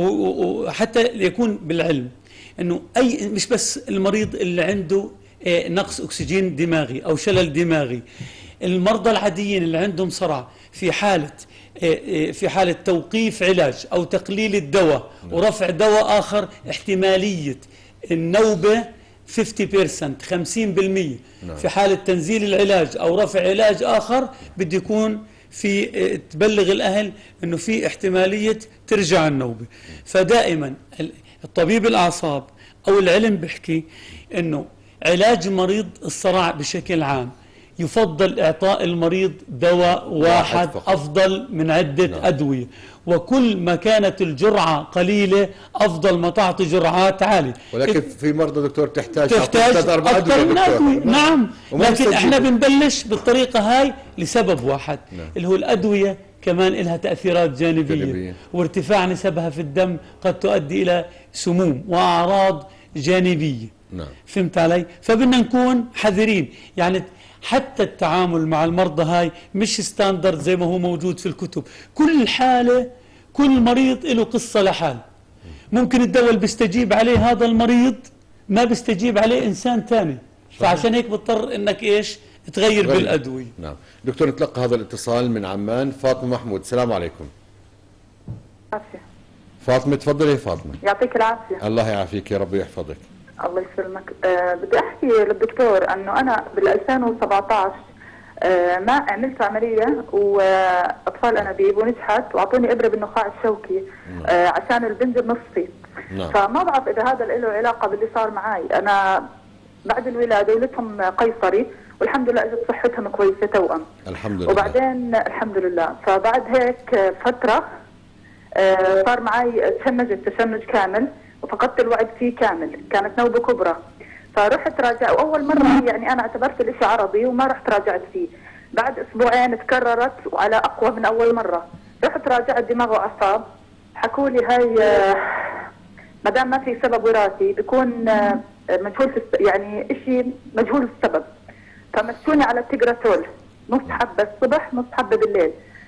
وحتى يكون بالعلم انه اي مش بس المريض اللي عنده نقص اكسجين دماغي او شلل دماغي، المرضى العاديين اللي عندهم صرع في حاله في حاله توقيف علاج او تقليل الدواء ورفع دواء اخر، احتماليه النوبه خمسين بالمئة خمسين بالمئة. في حاله تنزيل العلاج او رفع علاج اخر بده يكون في تبلغ الاهل انه في احتماليه ترجع النوبه. فدائما الطبيب الاعصاب او العلم بيحكي انه علاج مريض الصرع بشكل عام يفضل إعطاء المريض دواء واحد أفضل من عدة نعم. أدوية، وكل ما كانت الجرعة قليلة أفضل ما تعطي جرعات عالية. ولكن في مرضى دكتور تحتاج تحتاج أكثر من أدوية نعم, نعم. لكن احنا بنبلش بالطريقة هاي لسبب واحد نعم. اللي هو الأدوية كمان لها تأثيرات جانبية, جانبية وارتفاع نسبها في الدم قد تؤدي إلى سموم وأعراض جانبية نعم. فهمت علي؟ فبدنا نكون حذرين. يعني حتى التعامل مع المرضى هاي مش ستاندرد زي ما هو موجود في الكتب، كل حالة كل مريض له قصة لحال. ممكن الدواء اللي بيستجيب عليه هذا المريض ما بيستجيب عليه إنسان ثاني، فعشان هيك بضطر إنك إيش تغير غير. بالأدوية. نعم دكتور، نتلقى هذا الاتصال من عمان. فاطمة محمود، السلام عليكم. عافية. فاطمة تفضلي يا فاطمة. يعطيك العافية. الله يعافيك يا رب يحفظك. الله يسلمك. أه بدي احكي للدكتور انه انا بال ألفين وسبعة عشر أه ما عملت عمليه واطفال انابيب ونجحت، واعطوني ابره بالنخاع الشوكي أه عشان البنج النصفي. نعم. فما بعرف اذا هذا له علاقه باللي صار معي. انا بعد الولاده ولدتهم قيصري والحمد لله اجت صحتهم كويسه توأم. الحمد لله. وبعدين الحمد لله فبعد هيك فتره أه صار معي تشنجت تشنج كامل وفقدت الوعي فيه كامل، كانت نوبة كبرى. فرحت راجع، وأول مرة يعني أنا اعتبرت الإشي عرضي وما رحت راجعت فيه. بعد أسبوعين تكررت وعلى أقوى من أول مرة، رحت راجعت دماغ وأعصاب، حكوا لي هاي ما دام ما في سبب وراثي بيكون مجهول في يعني إشي مجهول السبب. فمشوني على التيجراتول نص حبة الصبح نص حبة بالليل.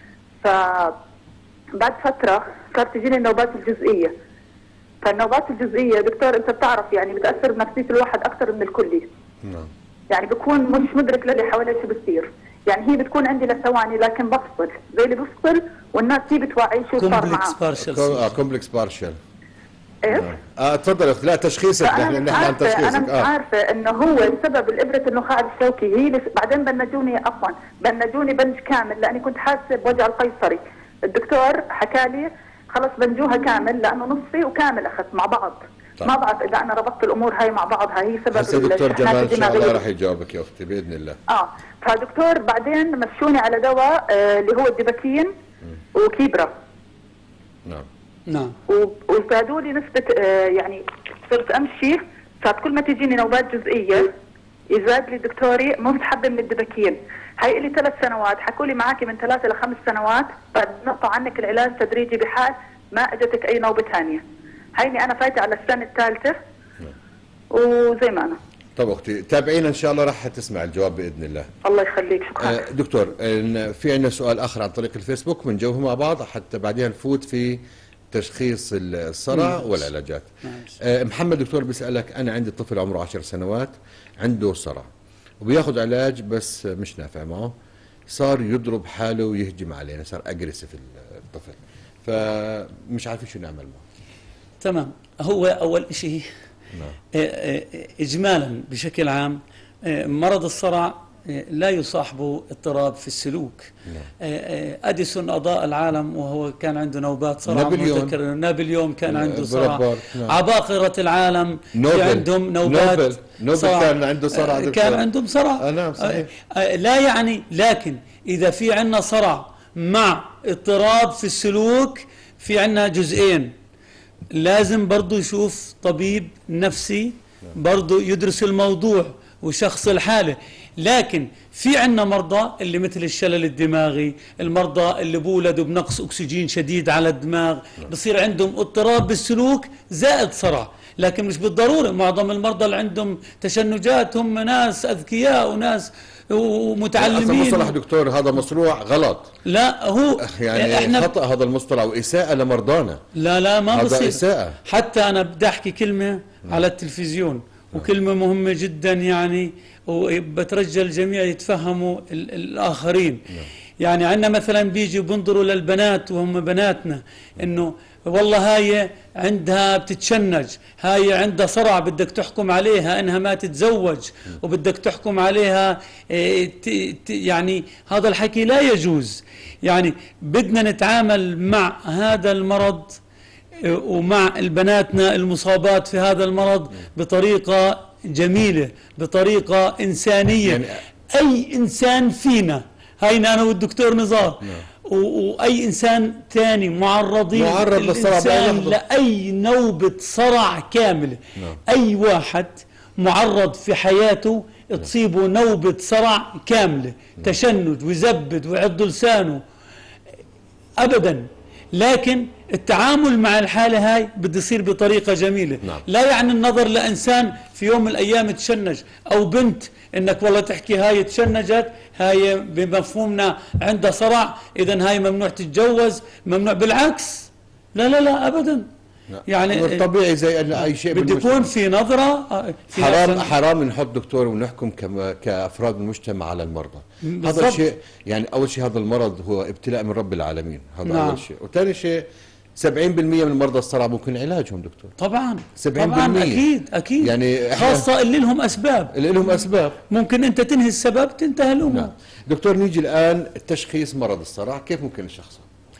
فبعد فترة صارت تجيني النوبات الجزئية. فالنوبات الجزئية دكتور انت بتعرف يعني بتأثر بنفسية الواحد اكثر من الكلي. نعم. يعني بكون مش مدرك للي حواليه شو بتصير، يعني هي بتكون عندي لثواني لكن بفصل زي اللي بفصل والناس هي بتوعي شو صار معاه. كومبلكس كومبلكس بارشل. ايش؟ اه تفضل اخت. لا تشخيصك نحن نحكي عن تشخيصك. انا مش آه. عارفه انه هو السبب الابره النخاع الشوكي هي اللي بعدين بنجوني عفوا بنجوني بنج كامل لاني كنت حاسه بوجع القيصري. الدكتور حكى لي خلص بنجوها كامل لانه نصي وكامل اخذت مع بعض. طيب. ما بعرف اذا انا ربطت الامور هاي مع بعض هاي سبب. هسه دكتور جمال ان شاء الله راح يجاوبك يا اختي باذن الله. اه فدكتور بعدين مشوني على دواء آه اللي هو الديباكين وكيبرا. نعم نعم. وزادوا لي نسبه آه يعني صرت امشي، صارت كل ما تجيني نوبات جزئيه يزاد لي دكتوري نص حبه من الديباكين. هي لي ثلاث سنوات، حكوا لي معك من ثلاث لخمس سنوات بعد نقطع عنك العلاج تدريجي بحال ما اجتك اي نوبه ثانيه. هيني انا فايته على السنه الثالثه وزي ما انا. طب اختي تابعينا ان شااء الله راح تسمع الجواب باذن الله. الله يخليك شكرا. آه دكتور آه في عندنا سؤال اخر عن طريق الفيسبوك بنجاوبه مع بعض حتى بعدين نفوت في تشخيص الصرع والعلاجات. آه محمد دكتور بيسالك انا عندي طفل عمره عشر سنوات عنده صرع وبياخذ علاج بس مش نافع معه، صار يضرب حاله ويهجم علينا، صار اجريسيف الطفل، فمش عارفين شو نعمل معه. تمام. هو اول شيء اجمالا بشكل عام مرض الصرع لا يصاحبه اضطراب في السلوك. اديسون اضاء العالم وهو كان عنده نوبات صرع. نابليون نابليون كان عنده صرع. عباقرة العالم في عندهم نوبات نوبل نوبل كان عنده صرع. كان عندهم صرع. نعم صحيح. لا يعني لكن اذا في عندنا صرع مع اضطراب في السلوك في عندنا جزئين، لازم برضو يشوف طبيب نفسي برضو يدرس الموضوع وشخص الحالة. لكن في عندنا مرضى اللي مثل الشلل الدماغي، المرضى اللي بولدوا بنقص أكسجين شديد على الدماغ، بصير عندهم اضطراب بالسلوك زائد صرع. لكن مش بالضرورة معظم المرضى اللي عندهم تشنجات هم ناس أذكياء وناس ومتعلمين. مصطلح دكتور هذا مشروع غلط. لا هو يعني احنا خطأ هذا المصطلح وإساءة لمرضانا. لا لا ما بصير هذا إساءة. حتى أنا بدي أحكي كلمة على التلفزيون وكلمة مهمة جدا يعني، وبترجى الجميع يتفهموا الآخرين. يعني عندنا مثلا بيجي بنظروا للبنات وهم بناتنا انه والله هاي عندها بتتشنج، هاي عندها صرع بدك تحكم عليها انها ما تتزوج وبدك تحكم عليها يعني هذا الحكي لا يجوز. يعني بدنا نتعامل مع هذا المرض ومع البناتنا المصابات في هذا المرض بطريقة جميلة، بطريقة إنسانية. يعني أي إنسان فينا، هاينا أنا والدكتور نزار وأي إنسان ثاني معرضين معرض للصرع لأي نوبة صرع كاملة. أي واحد معرض في حياته تصيبه نوبة صرع كاملة، تشنج ويزبد ويعض لسانه أبدا. لكن التعامل مع الحالة هاي بده يصير بطريقة جميلة. نعم. لا يعني النظر لإنسان في يوم من الأيام تشنج أو بنت إنك والله تحكي هاي تشنجت، هاي بمفهومنا عندها صرع إذن هاي ممنوع تتجوز، ممنوع. بالعكس لا لا لا أبدا. لا. يعني طبيعي زي أن أي شيء بده يكون في نظرة في حرام حرام نحط دكتور ونحكم كأفراد المجتمع على المرضى. بالضبط. هذا الشيء يعني أول شيء هذا المرض هو ابتلاء من رب العالمين، هذا نعم. أول شيء. وثاني شيء سبعين بالمئة من مرضى الصرع ممكن علاجهم دكتور. طبعا سبعين بالمئة طبعا أكيد أكيد يعني خاصة اللي لهم أسباب اللي لهم أسباب ممكن أنت تنهي السبب تنتهي الأمور. نعم. دكتور نيجي الآن تشخيص مرض الصرع كيف ممكن نشخصه؟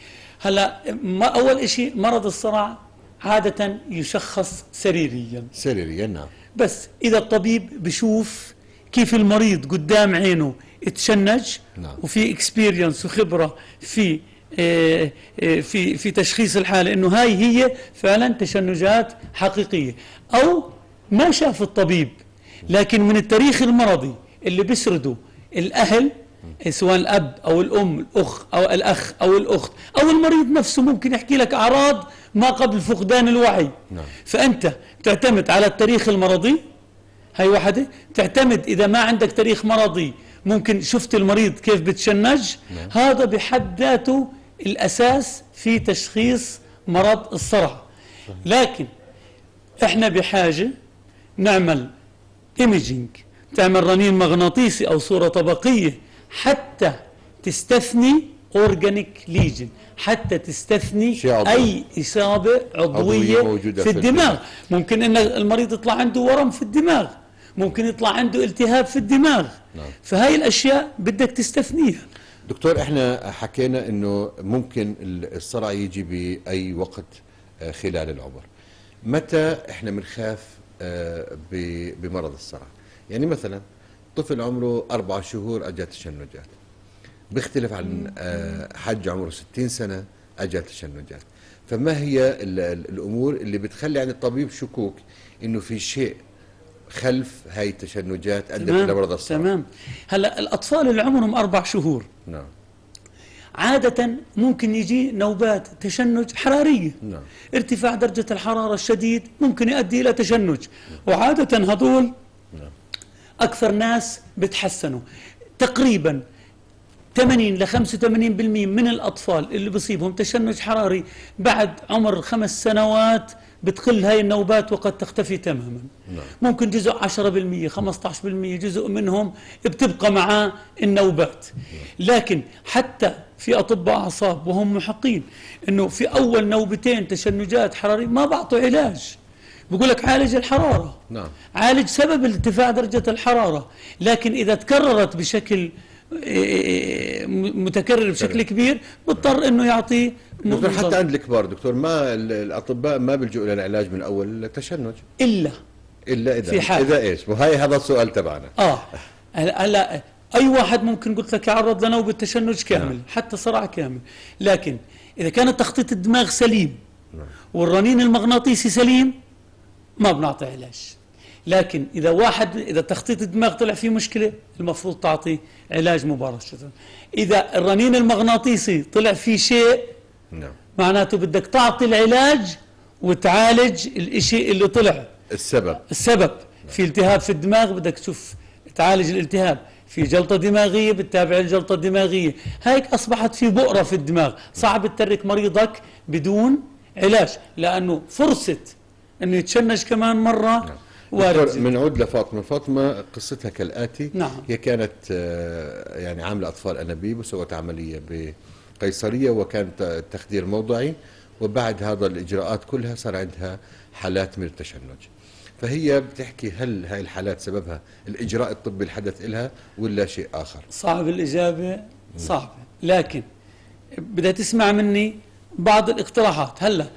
هلا أول شيء مرض الصرع عادة يشخص سريريا. سريريا نعم. بس إذا الطبيب بشوف كيف المريض قدام عينه اتشنج نعم. وفي اكسبيرينس وخبرة في اه اه في في تشخيص الحالة انه هاي هي فعلا تشنجات حقيقية، او ما شاف الطبيب لكن من التاريخ المرضي اللي بيسرده الاهل سواء الاب او الام الاخ او الاخ او الاخت او المريض نفسه ممكن يحكي لك اعراض ما قبل فقدان الوعي. نعم. فانت تعتمد على التاريخ المرضي، هاي واحدة. تعتمد اذا ما عندك تاريخ مرضي ممكن شفت المريض كيف بتشنج. نعم. هذا بحد ذاته الاساس في تشخيص مرض الصرع. لكن احنا بحاجة نعمل ايميجينج، تعمل رنين مغناطيسي او صورة طبقية حتى تستثني اورجانيك ليجن، حتى تستثني اي اصابة عضوية, عضوية في, في الدماغ. الدماغ ممكن ان المريض يطلع عنده ورم في الدماغ، ممكن يطلع عنده التهاب في الدماغ. نعم. فهاي الاشياء بدك تستثنيها. دكتور احنا حكينا انه ممكن الصرع يجي باي وقت خلال العمر. متى احنا بنخاف بمرض الصرع؟ يعني مثلا طفل عمره أربع شهور اجت تشنجات، بيختلف عن حج عمره ستين سنة اجت تشنجات. فما هي الامور اللي بتخلي عند الطبيب شكوك انه في شيء خلف هاي التشنجات ادت الى مرض الصرع؟ تمام. هلا الاطفال اللي عمرهم اربع شهور نعم عادة ممكن يجي نوبات تشنج حرارية. نعم. ارتفاع درجة الحرارة الشديد ممكن يؤدي إلى تشنج. نعم. وعادة هذول نعم. أكثر ناس بتحسنوا. تقريبا ثمانين إلى خمسة وثمانين بالمئة من الأطفال اللي بصيبهم تشنج حراري بعد عمر خمس سنوات بتقل هاي النوبات وقد تختفي تماما. نعم. ممكن جزء عشرة بالمئة خمسة عشر بالمئة جزء منهم بتبقى معاه النوبات. نعم. لكن حتى في أطباء أعصاب وهم محقين إنه في أول نوبتين تشنجات حرارية ما بعطوا علاج، بقول لك عالج الحرارة. نعم. عالج سبب ارتفاع درجة الحرارة، لكن إذا تكررت بشكل متكرر بشكل كبير بضطر انه يعطي. دكتور حتى عند الكبار دكتور ما الاطباء ما بيلجؤوا الى العلاج من اول التشنج الا الا اذا في حال. اذا ايش؟ وهي هذا السؤال تبعنا. اه هلا اي واحد ممكن قلت لك يعرض لنوبه تشنج كامل. نعم. حتى صرع كامل، لكن اذا كان تخطيط الدماغ سليم. نعم. والرنين المغناطيسي سليم ما بنعطي علاج. لكن إذا واحد إذا تخطيط الدماغ طلع فيه مشكلة المفروض تعطي علاج مباشرة. إذا الرنين المغناطيسي طلع فيه شيء نعم. معناته بدك تعطي العلاج وتعالج الإشي اللي طلع السبب السبب في التهاب في الدماغ، بدك تشوف تعالج الالتهاب. في جلطة دماغية بتتابع الجلطة الدماغية. هيك أصبحت في بؤرة في الدماغ، صعب تترك مريضك بدون علاج، لأنه فرصة أنه يتشنج كمان مرة نعم. وارد. بنعود لفاطمة. فاطمة قصتها كالآتي. نعم. هي كانت يعني عاملة أطفال أنابيب وسوت عملية بقيصرية وكانت التخدير موضعي، وبعد هذا الإجراءات كلها صار عندها حالات من التشنج. فهي بتحكي هل هاي الحالات سببها الإجراء الطبي الحدث إلها ولا شيء آخر؟ صعب الإجابة، صعبة، لكن بدها تسمع مني بعض الاقتراحات. هلا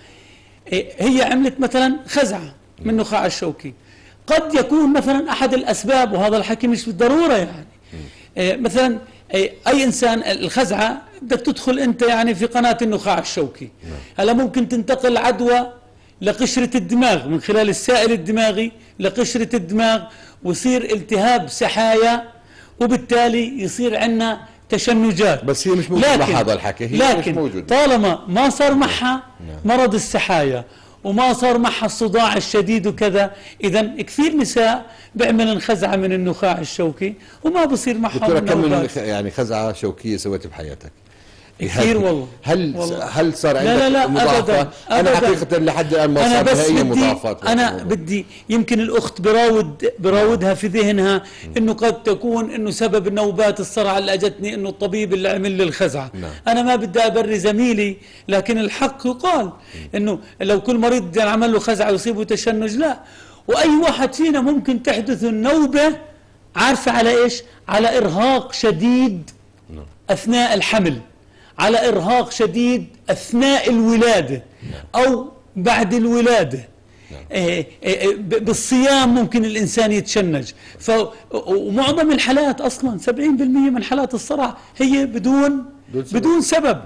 هي عملت مثلا خزعة من النخاع الشوكي، قد يكون مثلا أحد الأسباب، وهذا الحكي مش بالضرورة يعني مثلا أي إنسان الخزعة بدك تدخل أنت يعني في قناة النخاع الشوكي. هلا ممكن تنتقل عدوى لقشرة الدماغ من خلال السائل الدماغي لقشرة الدماغ، ويصير التهاب سحايا، وبالتالي يصير عندنا تشنجات. بس هي مش موجودة هذا الحكي، هي لكن مش موجودة. طالما ما صار معها مرض السحايا وما صار معها الصداع الشديد وكذا، إذا كثير نساء بيعملن خزعة من النخاع الشوكي وما بصير معهم دكتورة كم من نوبات. يعني خزعة شوكية سويت بحياتك؟ كثير والله. هل والله. هل صار عندك لا لا لا مضاعفات؟ أبداً أنا أبداً. حقيقة لحد الآن ما أنا صار بس لها أي بدي مضاعفات. أنا بدي يمكن الأخت براود براودها في ذهنها إنه قد تكون إنه سبب النوبات الصرع اللي أجتني إنه الطبيب اللي عمل لي الخزعة. نعم. أنا ما بدي أبري زميلي، لكن الحق يقال إنه لو كل مريض يعني عمل له خزعة يصيبه تشنج، لا، وأي واحد فينا ممكن تحدث النوبة عارفة على إيش؟ على إرهاق شديد أثناء الحمل، على إرهاق شديد أثناء الولادة أو بعد الولادة. إيه إيه بالصيام ممكن الإنسان يتشنج. ف ومعظم الحالات أصلا سبعين بالمئة من حالات الصرع هي بدون بدون سبب.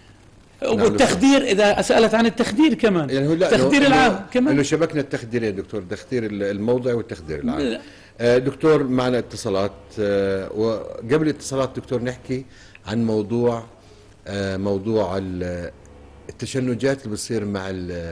والتخدير، إذا سألت عن التخدير كمان، يعني هو لا التخدير إنه العام كمان، إنه شبكنا التخديرين دكتور، التخدير الموضعي والتخدير العام. آه دكتور معنا اتصالات، آه وقبل الاتصالات دكتور نحكي عن موضوع آه موضوع التشنجات اللي بتصير مع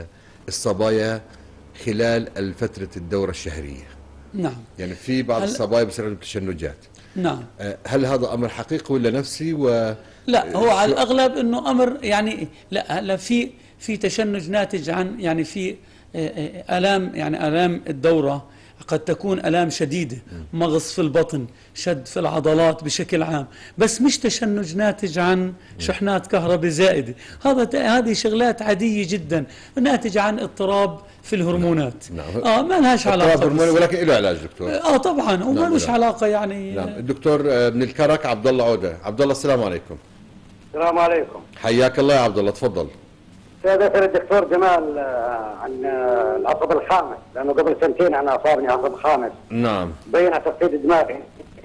الصبايا خلال فترة الدورة الشهرية. نعم. يعني في بعض الصبايا بصير عندهم تشنجات. نعم. آه هل هذا أمر حقيقي ولا نفسي؟ و لا، هو على الأغلب إنه أمر يعني لا هلا في في تشنج ناتج عن يعني في آلام، يعني آلام الدورة قد تكون آلام شديدة، مغص في البطن، شد في العضلات بشكل عام، بس مش تشنج ناتج عن شحنات كهرباء زائدة. هذا هذه شغلات عادية جدا ناتجة عن اضطراب في الهرمونات. نعم. اه ما لهاش علاقة، ولكن له علاج دكتور. اه طبعا، وما نعم. لهش علاقة يعني. نعم. الدكتور من الكرك عبد الله عودة. عبد الله السلام عليكم. السلام عليكم. حياك الله يا عبد الله، تفضل. سيادة الدكتور جمال عن العصب الخامس، لأنه قبل سنتين أنا أصابني عصب خامس. نعم. بين تفقيد دماغي.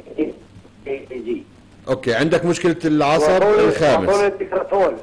يجي. أوكي، عندك مشكلة العصب الخامس. وطول الدكتور.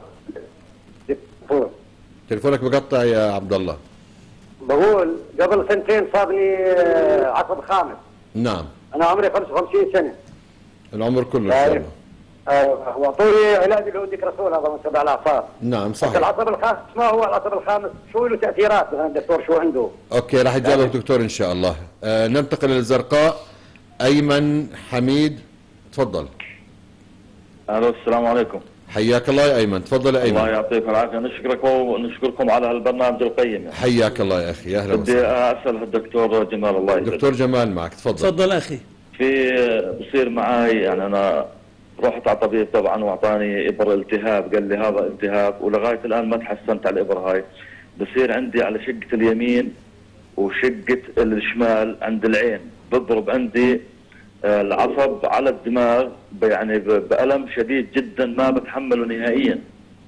تلفونك بقطع يا عبد الله. بقول قبل سنتين صابني عصب خامس. نعم. أنا عمري خمسة وخمسين سنة. العمر كله إن شاء الله. ايوه، وطولي علاج اللي هو ديكراسول، هذا من تبع الاعصاب. نعم صحيح. العصب الخامس ما هو العصب الخامس؟ شو له تاثيرات مثلا الدكتور شو عنده؟ اوكي راح يجاوب الدكتور ان شاء الله. آه ننتقل للزرقاء. ايمن حميد تفضل. الو السلام عليكم. حياك الله يا ايمن، تفضل يا ايمن. الله يعطيك العافيه، نشكرك ونشكركم على هالبرنامج القيم يعني. حياك الله يا اخي، اهلا بدي اسال الدكتور جمال الله يسلمك. دكتور جمال معك، تفضل. تفضل اخي. في بصير معي يعني انا رحت على طبيب طبعا واعطاني ابر التهاب، قال لي هذا التهاب، ولغايه الان ما تحسنت على الابره هاي. بصير عندي على شقه اليمين وشقه الشمال عند العين، بضرب عندي العصب على الدماغ يعني بألم شديد جدا ما بتحمله نهائيا.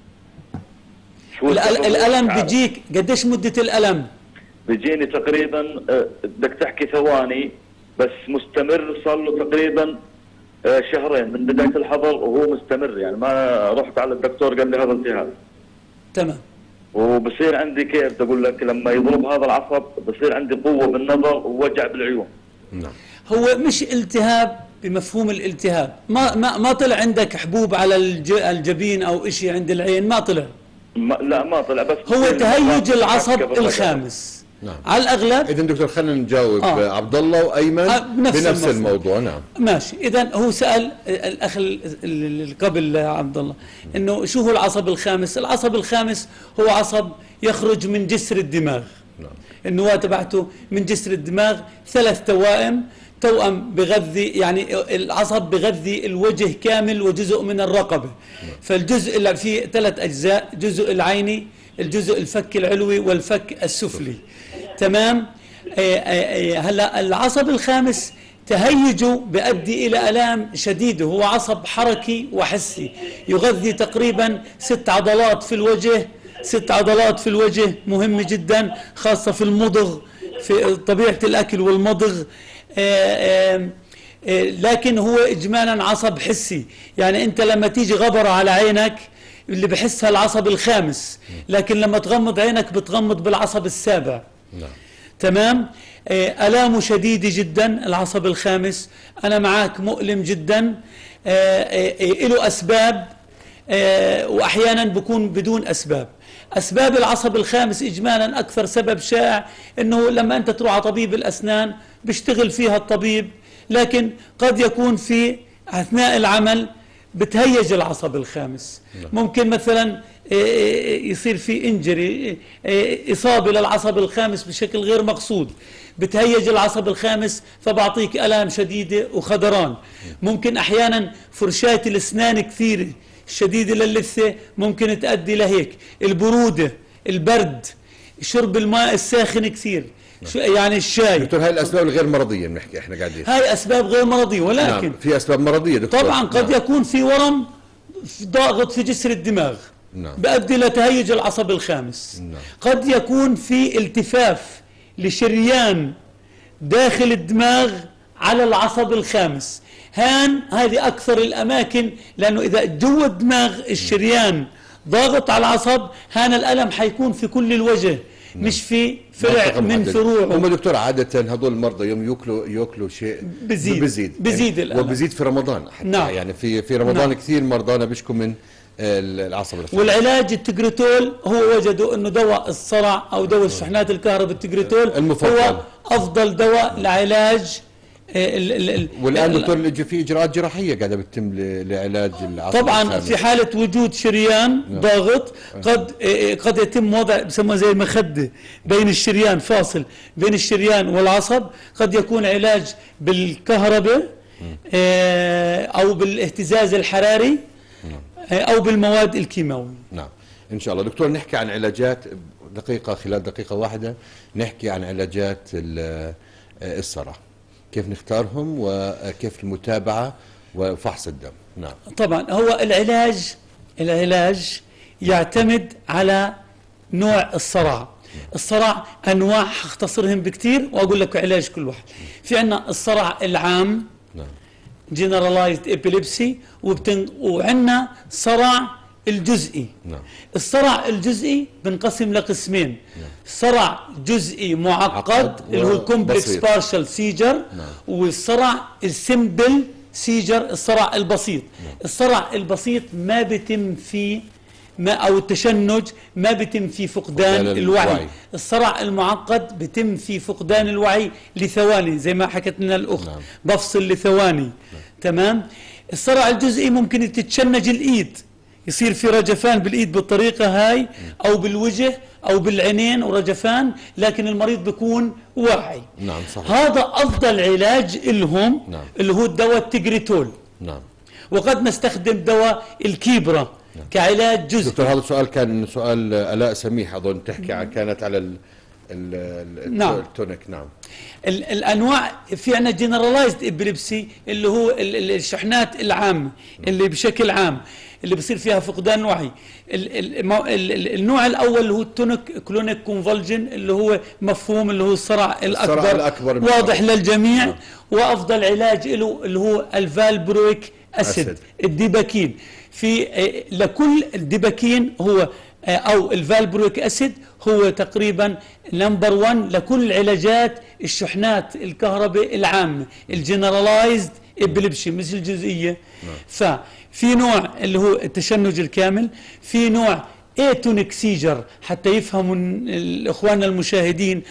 شو الألم بيجيك قديش مدة الألم؟ بيجيني تقريبا بدك تحكي ثواني بس مستمر، صار له تقريبا شهرين من بداية الحظر وهو مستمر، يعني ما رحت على الدكتور قال لي هذا التهاب. تمام. وبصير عندي كيف بدي اقول لك لما يضرب هذا العصب بصير عندي قوه بالنظر ووجع بالعيون. نعم. هو مش التهاب بمفهوم الالتهاب، ما ما ما طلع عندك حبوب على الجبين او شيء عند العين، ما طلع. ما لا ما طلع، بس هو تهيج العصب الخامس. نعم. على الاغلب. اذا دكتور خلينا نجاوب آه. عبد الله وايمن آه بنفس, بنفس الموضوع. نعم ماشي. اذا هو سال الاخ اللي قبل عبد الله انه شو هو العصب الخامس؟ العصب الخامس هو عصب يخرج من جسر الدماغ. نعم. النواه تبعته من جسر الدماغ، ثلاث توائم، توأم بغذي يعني العصب بغذي الوجه كامل وجزء من الرقبه. نعم. فالجزء اللي فيه ثلاث اجزاء، جزء العيني، الجزء الفك العلوي والفك السفلي. تمام. هلا العصب الخامس تهيجه بيؤدي الى الام شديده، هو عصب حركي وحسي يغذي تقريبا ست عضلات في الوجه، ست عضلات في الوجه مهمه جدا خاصه في المضغ، في طبيعه الاكل والمضغ. لكن هو اجمالا عصب حسي، يعني انت لما تيجي غبره على عينك اللي بحسها العصب الخامس، لكن لما تغمض عينك بتغمض بالعصب السابع. نعم. تمام. آلامه شديدة جدا العصب الخامس، أنا معاك مؤلم جدا، له أسباب وأحيانا بكون بدون أسباب. أسباب العصب الخامس إجمالا أكثر سبب شائع أنه لما أنت تروح على طبيب الأسنان بيشتغل فيها الطبيب، لكن قد يكون في أثناء العمل بتهيج العصب الخامس. ممكن مثلا يصير في انجري، إصابة للعصب الخامس بشكل غير مقصود، بتهيج العصب الخامس فبعطيك ألام شديدة وخدران. ممكن أحيانا فرشاة الأسنان كثيرة شديدة للثة ممكن تؤدي لهيك. البرودة، البرد، شرب الماء الساخن كثير، يعني الشاي. دكتور هاي الاسباب الغير مرضيه بنحكي احنا قاعدين، هاي اسباب غير مرضيه، ولكن نعم. في اسباب مرضيه دكتور طبعا قد نعم. يكون في ورم ضاغط في جسر الدماغ، نعم. بيؤدي لتهيج العصب الخامس. نعم. قد يكون في التفاف لشريان داخل الدماغ على العصب الخامس، هان هذه اكثر الاماكن، لانه اذا جوا الدماغ الشريان ضاغط على العصب هان الالم حيكون في كل الوجه. نعم. مش في فرع من فروعه. هم دكتور عادة هذول المرضى يوم ياكلوا ياكلوا شيء بزيد بزيد بزيد يعني الألم. وبزيد في رمضان حتى. نعم. يعني في في رمضان نعم. كثير مرضانا بيشكوا من العصب الخامس. والعلاج التجريتول هو وجدوا انه دواء الصرع او دواء الشحنات الكهرباء التجريتول المفضل. هو افضل دواء لعلاج ال ال ال والان دكتور في اجراءات جراحيه قاعده بتتم لعلاج العصب طبعا الخامس. في حاله وجود شريان نعم. ضاغط قد قد يتم وضع بسموها زي مخده بين الشريان، فاصل بين الشريان والعصب، قد يكون علاج بالكهرباء او بالاهتزاز الحراري او بالمواد الكيماويه. نعم ان شاء الله. دكتور نحكي عن علاجات دقيقه، خلال دقيقه واحده نحكي عن علاجات الصرع، كيف نختارهم وكيف المتابعة وفحص الدم. نعم طبعا هو العلاج العلاج يعتمد على نوع الصرع. الصرع أنواع هختصرهم بكتير وأقول لك علاج كل واحد. في عنا الصرع العام نعم generalized epilepsy، وبتن... وعنا صرع الجزئي. نعم. الصرع الجزئي بنقسم لقسمين. نعم. صرع جزئي معقد اللي هو كومبلكس بارشال سيجر، نعم. والصرع السمبل سيجر الصرع البسيط. نعم. الصرع البسيط ما بيتم فيه ما او التشنج ما بيتم في فقدان الوعي. الوعي. الصرع المعقد بيتم في فقدان الوعي لثواني زي ما حكت لنا الاخت. نعم. بفصل لثواني. نعم. تمام. الصرع الجزئي ممكن تتشنج الايد، يصير في رجفان بالايد بالطريقه هاي او بالوجه او بالعينين ورجفان، لكن المريض بيكون واعي. نعم صحيح. هذا افضل علاج لهم. نعم. اللي هو الدواء التجريتول. نعم. وقد نستخدم دواء الكيبرا نعم. كعلاج جزئي. دكتور هذا السؤال كان سؤال الاء سميح اظن تحكي عن كانت على ال ال نعم. التونيك. نعم. ال الانواع في عندنا جنرالايزد ابيليبسي اللي هو الشحنات العامه اللي بشكل عام اللي بصير فيها فقدان وعي. ال ال ال النوع الاول اللي هو التونيك كلونيك كونفولجن اللي هو مفهوم اللي هو الصرع الاكبر, الصرع الأكبر واضح للجميع. نعم. وافضل علاج له اللي هو الفالبرويك اسيد, أسد. الديباكين. في لكل الديباكين هو أو الفالبرويك أسيد هو تقريبا نمبر واحد لكل علاجات الشحنات الكهرباء العامة الجنرالايزد ابليبشي مش الجزئية. ففي نوع اللي هو التشنج الكامل، في نوع ايتونيك سيجر حتى يفهموا الاخوان المشاهدين،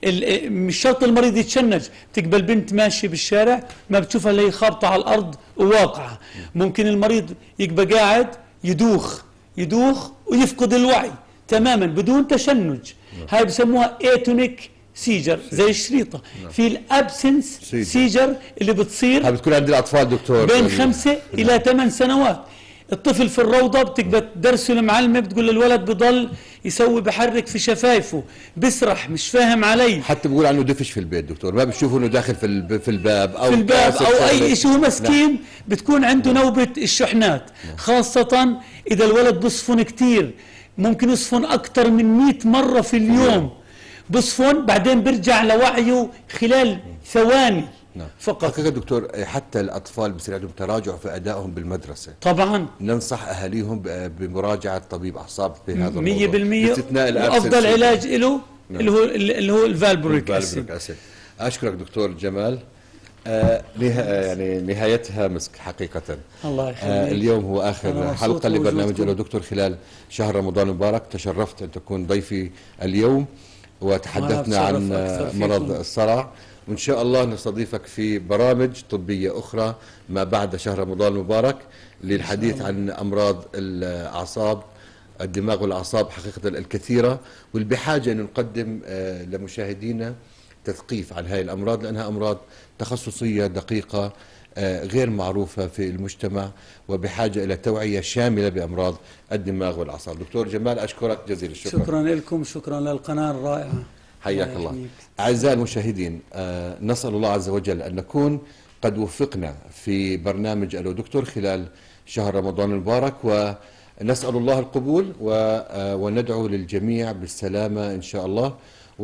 مش شرط المريض يتشنج، تقبل بنت ماشيه بالشارع ما بتشوفها اللي هي خابطه على الارض وواقعه، ممكن المريض يبقى قاعد يدوخ يدوخ ويفقد الوعي تماما بدون تشنج، هاي بسموها ايتونيك سيجر زي الشريطه. في الابسنس سيجر اللي بتصير هاي بتكون عند الاطفال دكتور بين خمسة الى ثمان سنوات. الطفل في الروضه بتقدر تدرسه المعلمه بتقول للولد بضل يسوي بحرك في شفايفه بسرح مش فاهم علي، حتى بقول عنه دفش في البيت دكتور، ما بتشوفه انه داخل في في الباب او في الباب او اي شيء، هو مسكين بتكون عنده نوبه الشحنات، خاصه اذا الولد بصفن كثير، ممكن يصفن اكثر من مئة مره في اليوم، بصفن بعدين بيرجع لوعيه خلال ثواني. نعم. فقط. حقيقة دكتور حتى الأطفال بصير عندهم تراجع في أدائهم بالمدرسة. طبعا. ننصح أهاليهم بمراجعة طبيب أعصاب في هذا الموضوع. مية بالمية. وأفضل علاج له نعم. اللي هو اللي هو الفالبرويك أسيد. أشكرك دكتور جمال. آه نها يعني نهايتها مسك حقيقة. الله يخليك. آه اليوم هو آخر حلقة لبرنامج له دكتور خلال شهر رمضان المبارك، تشرفت أن تكون ضيفي اليوم وتحدثنا عن مرض الصرع، وإن شاء الله نستضيفك في برامج طبية أخرى ما بعد شهر رمضان المبارك للحديث عن أمراض الأعصاب الدماغ والأعصاب حقيقة الكثيرة، واللي بحاجة أن نقدم لمشاهدينا تثقيف عن هذه الأمراض، لأنها أمراض تخصصية دقيقة غير معروفة في المجتمع، وبحاجة إلى توعية شاملة بأمراض الدماغ والأعصاب. دكتور جمال أشكرك جزيل الشكر. شكرا لكم، شكرا للقناة الرائعة. حياك الله. الله. أعزائي المشاهدين، آه نسأل الله عز وجل أن نكون قد وفقنا في برنامج ألو دكتور خلال شهر رمضان المبارك، ونسأل الله القبول آه وندعو للجميع بالسلامة إن شاء الله،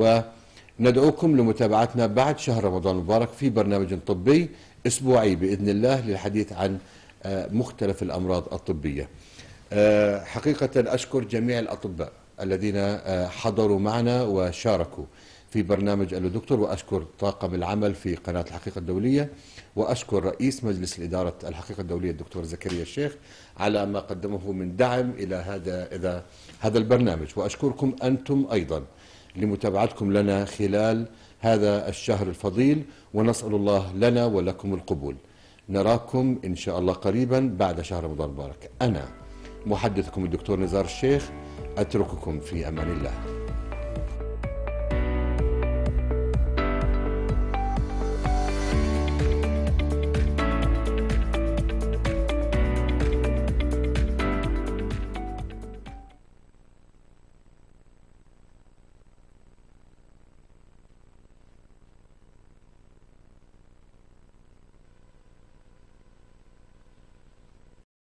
وندعوكم لمتابعتنا بعد شهر رمضان المبارك في برنامج طبي أسبوعي بإذن الله للحديث عن آه مختلف الأمراض الطبية. آه حقيقة أشكر جميع الأطباء الذين حضروا معنا وشاركوا في برنامج ألو دكتور، وأشكر طاقم العمل في قناة الحقيقة الدولية، وأشكر رئيس مجلس الإدارة الحقيقة الدولية الدكتور زكريا الشيخ على ما قدمه من دعم إلى هذا إذا هذا البرنامج، وأشكركم أنتم أيضا لمتابعتكم لنا خلال هذا الشهر الفضيل، ونسأل الله لنا ولكم القبول. نراكم إن شاء الله قريبا بعد شهر رمضان المبارك. أنا محدثكم الدكتور نزار الشيخ، أترككم في أمان الله.